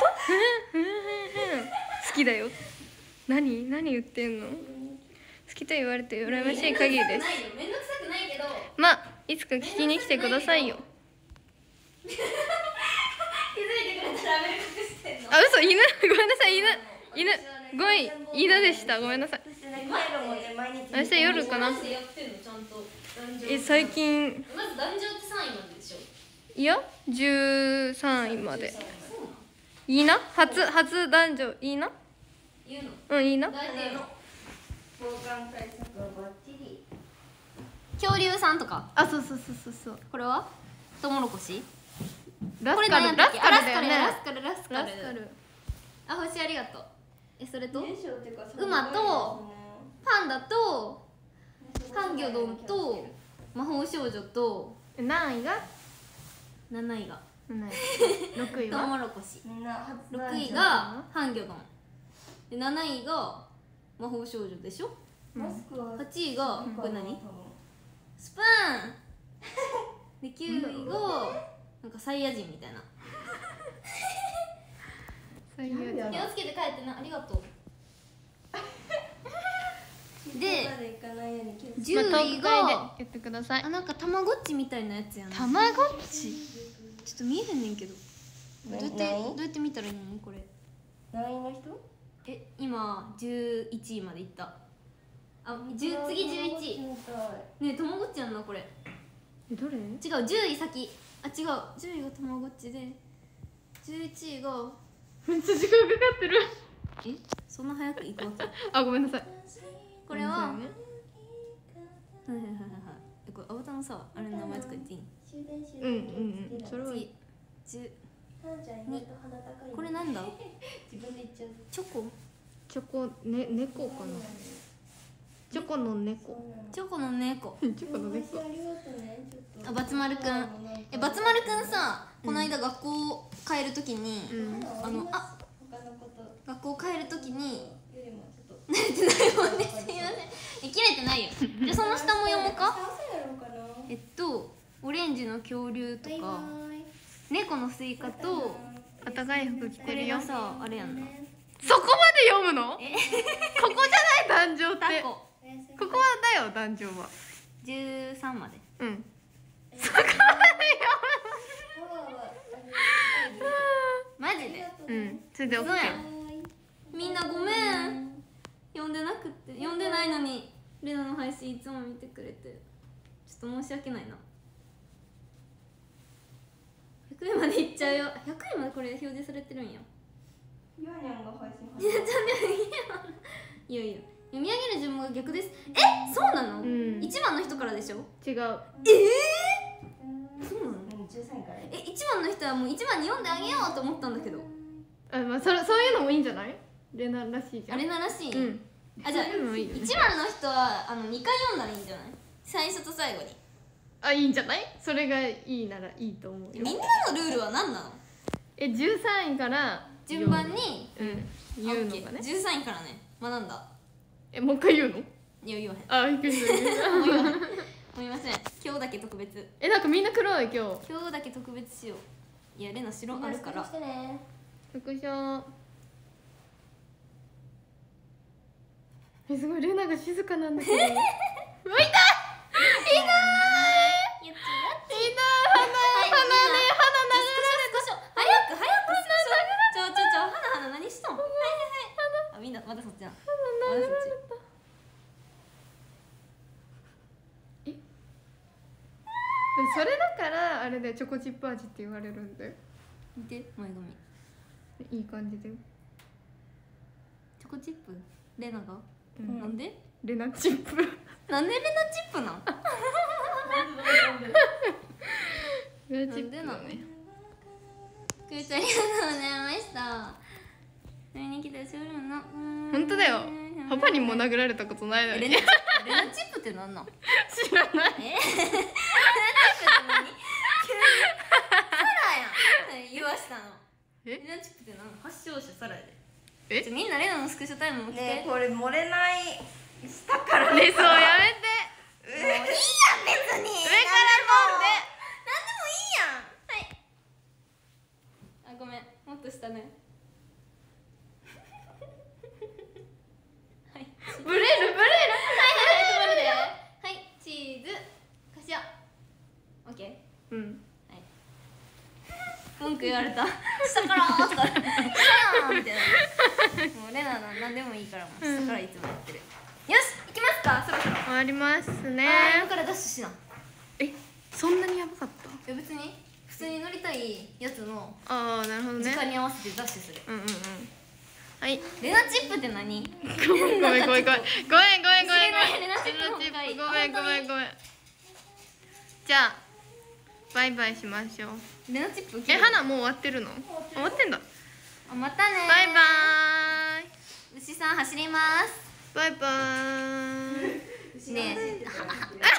[SPEAKER 1] 好きだよ。何何言ってんの？好きと言われて羨ましい限りです。
[SPEAKER 2] めんどくさくないよ。めんどくさくないけど。
[SPEAKER 1] まあいつか聞きに来てくださいよ。
[SPEAKER 2] 気づいてくれたらラベル隠してんの。
[SPEAKER 1] あ、嘘、犬ごめんなさい、犬犬ごい犬でした。ごめんなさい。
[SPEAKER 3] そしてね、帰るもね、毎日
[SPEAKER 1] 明日夜かな。
[SPEAKER 2] マジでやってんのちゃんと。
[SPEAKER 1] え、最近
[SPEAKER 2] まず壇上ってさんいまででしょ。
[SPEAKER 1] いやじゅうさんいまで。
[SPEAKER 2] そうなの。
[SPEAKER 1] いいな、初初男女いいな。
[SPEAKER 2] 言うの。
[SPEAKER 1] うん、いいな。
[SPEAKER 2] 大体の。
[SPEAKER 3] 防寒対策はバッチリ。
[SPEAKER 2] 恐竜さんとか。
[SPEAKER 1] あ、そうそうそうそうそう。
[SPEAKER 2] これはトウモロコシ。
[SPEAKER 1] ラス
[SPEAKER 2] これ
[SPEAKER 1] カルラス
[SPEAKER 2] 何やったっけ？
[SPEAKER 1] カルだよね。
[SPEAKER 2] ラスカルラスカルラスカル。
[SPEAKER 1] ラスカル。
[SPEAKER 2] あ、星ありがとう。え、それと
[SPEAKER 3] 年少っていうか
[SPEAKER 2] 馬とパンダとハンギョドンと魔法少女と
[SPEAKER 1] 何位が？
[SPEAKER 2] なないが
[SPEAKER 1] 何位？六位
[SPEAKER 2] トウ
[SPEAKER 1] は？
[SPEAKER 2] モロコシ。
[SPEAKER 3] みんな初
[SPEAKER 2] ろく
[SPEAKER 3] 男女
[SPEAKER 2] いがハンギョドンでなないが魔法少女でしょ。
[SPEAKER 3] マスクは
[SPEAKER 2] はちいがこれ何？スプーンできゅういがなんかサイヤ人みたいな。
[SPEAKER 1] 最悪
[SPEAKER 3] や
[SPEAKER 2] 気をつけて帰ってな。ありがとう。で
[SPEAKER 3] まで行かないように気をつけて
[SPEAKER 2] じゅうい
[SPEAKER 1] まあトーク会で
[SPEAKER 2] が
[SPEAKER 1] 言ってください。
[SPEAKER 2] あ、なんかたまごっちみたいなやつやな。
[SPEAKER 1] たまごっち。
[SPEAKER 2] ちょっと見えへんねんけど。どうやって
[SPEAKER 3] 何
[SPEAKER 2] どうやって見たらいいのこれ。
[SPEAKER 3] 何位の人？
[SPEAKER 2] え、今じゅういちいまでいった。あ、じゅう次じゅういち。ねえ、たまごっちやんなこれ。
[SPEAKER 1] え、どれ？
[SPEAKER 2] 違う、じゅうい先。あ、違う、じゅういがたまごっちでじゅういちいが
[SPEAKER 1] めっちゃ時間かかってる。
[SPEAKER 2] え、そんな早く行くわけ？
[SPEAKER 1] あ、ごめんなさい。
[SPEAKER 2] これは
[SPEAKER 1] ごめんなさいね。
[SPEAKER 2] はいはいはいはいはい。え、これアバターのさ、あれの名前とか言っていい？
[SPEAKER 1] うんうんうん。それは
[SPEAKER 2] 次じゅう
[SPEAKER 3] に
[SPEAKER 2] これなんだ？
[SPEAKER 3] 自分で言っちゃう。
[SPEAKER 2] チョコ
[SPEAKER 1] チョコね猫かな。チョコの猫。
[SPEAKER 2] チョコの猫。
[SPEAKER 1] チョコの猫。
[SPEAKER 3] ありがとうね。ちょっと
[SPEAKER 2] あ、バツ丸くん。え、バツ丸くんさ、この間学校帰るときに、
[SPEAKER 1] うん。
[SPEAKER 2] あの、あ、
[SPEAKER 3] 他のこと
[SPEAKER 2] 学校帰るときに
[SPEAKER 3] よりもちょっ
[SPEAKER 2] 慣れてないもんね。すいません。え、切れてないよ。じゃあその下も読もうか。えっとオレンジの恐竜とか猫のスイカと
[SPEAKER 1] あったかい服着
[SPEAKER 2] こ
[SPEAKER 1] てるよ。
[SPEAKER 2] れがさあれやんな。
[SPEAKER 1] そこまで読むの？
[SPEAKER 2] え
[SPEAKER 1] ここじゃない壇上って。
[SPEAKER 2] タコ
[SPEAKER 1] ここはだよ壇上は。
[SPEAKER 2] じゅうさんまで。
[SPEAKER 1] うん。そこまで
[SPEAKER 2] マジで。
[SPEAKER 1] 読む。うん。それでオッケ
[SPEAKER 2] そうや
[SPEAKER 1] ー。
[SPEAKER 2] みんなごめん。読んでなくって読んでないのにレナの配信いつも見てくれてちょっと申し訳ないな。ひゃくえんまでいっちゃうよ。ひゃくえんまでこれ表示されてるんや。
[SPEAKER 3] ゆあにゃんが配信
[SPEAKER 2] いやちゃんといやいや読み上げる順番が逆です。え、そうなの？
[SPEAKER 1] うん。
[SPEAKER 2] 一番の人からでしょ？
[SPEAKER 1] 違う。
[SPEAKER 2] ええー、そうなの？
[SPEAKER 3] じゅうさんいから
[SPEAKER 2] え、一番の人はもう一番に読んであげようと思ったんだけど。
[SPEAKER 1] あ、まあそれそういうのもいいんじゃない？レナらしいじゃん。
[SPEAKER 2] あれならしい。
[SPEAKER 1] うん。
[SPEAKER 2] あ、じゃあ
[SPEAKER 1] そういうのもいいよね
[SPEAKER 2] 一番の人はあのにかい読んだらいいんじゃない？最初と最後に。
[SPEAKER 1] あ、いいんじゃない？それがいいならいいと思うよ。
[SPEAKER 2] みんなのルールは何なの？
[SPEAKER 1] え、じゅうさんいから
[SPEAKER 2] 順番に
[SPEAKER 1] うん言うのがね。
[SPEAKER 2] じゅうさんいからね学んだ。
[SPEAKER 1] え、もう一回言うの？
[SPEAKER 2] いや言わへん。
[SPEAKER 1] あ、びっくりしたびっくりした。
[SPEAKER 2] もう言わへん。もう言いません。今日だけ特別。
[SPEAKER 1] え、なんかみんな黒い今日。
[SPEAKER 2] 今日だけ特別しよう。いやレナ白あるから。
[SPEAKER 3] してね
[SPEAKER 1] スクショ。え、すごいレナが静かなんだけど。うわ、痛い。痛い。
[SPEAKER 2] やっちゃうやっちゃう。はい、鼻ね鼻流れる。早く早く。ちょちょちょ鼻鼻何しとん？はいはいはい。あみんなまだそっちな。まだそっち。
[SPEAKER 1] え、それだからあれでチョコチップ味って言われるんだよ。
[SPEAKER 2] 見て前髪。
[SPEAKER 1] いい感じだよ。
[SPEAKER 2] チョコチップレナが、
[SPEAKER 1] うん、
[SPEAKER 2] なんで
[SPEAKER 1] レナチップ。
[SPEAKER 2] なんでレナチップなん
[SPEAKER 1] レナチップ
[SPEAKER 2] なんでなの
[SPEAKER 1] ね。
[SPEAKER 2] くーちゃんありがとうございました見に来てしょるの。
[SPEAKER 1] 本当だよ。パパにも殴られたことないのに。
[SPEAKER 2] レナチップレナチップってなんなん？
[SPEAKER 1] 知らない。
[SPEAKER 2] えレナチップって何？急にサラやん言わしたの。
[SPEAKER 1] え
[SPEAKER 2] レナチップって何？発祥者サラやで。
[SPEAKER 1] え
[SPEAKER 2] ちょみんなレナのスクショタイムも来て。
[SPEAKER 3] ねこれ漏れない下から
[SPEAKER 1] ね、そうやめて。
[SPEAKER 2] もういいやん別に。
[SPEAKER 1] 上から
[SPEAKER 2] なんでもいいやん。はいあ、ごめんもっと下ね。はい
[SPEAKER 1] ブレるブレる。
[SPEAKER 2] はいはいはい止まるで。はいチーズカシオオッケー。
[SPEAKER 1] うん。
[SPEAKER 2] はい文句言われた下からーとか下やんみたいな。もうレナのなんでもいいからもう下からいつもやってる。よし行きますかそろそろ。
[SPEAKER 1] 終わりますね。
[SPEAKER 2] あー今からダッシュしな。
[SPEAKER 1] え、そんなにやばかった？
[SPEAKER 2] いや別に普通に乗りたいやつの
[SPEAKER 1] ああ、なるほどね。
[SPEAKER 2] 時間に合わせてダッシュする。
[SPEAKER 1] うんうんうん。はい。
[SPEAKER 2] レナチップって何？
[SPEAKER 1] ごめんごめんごめんごめんごめんごめんごめん
[SPEAKER 2] レナチップの方がいい。
[SPEAKER 1] ごめんごめんごめん。じゃあバイバイしましょう。
[SPEAKER 2] レナチップ。
[SPEAKER 1] え、花もう終わってるの？終わってんだ。
[SPEAKER 2] あ、またね。
[SPEAKER 1] バイバーイ。
[SPEAKER 2] 牛さん走ります。
[SPEAKER 1] バイバーイ。
[SPEAKER 2] ねえ。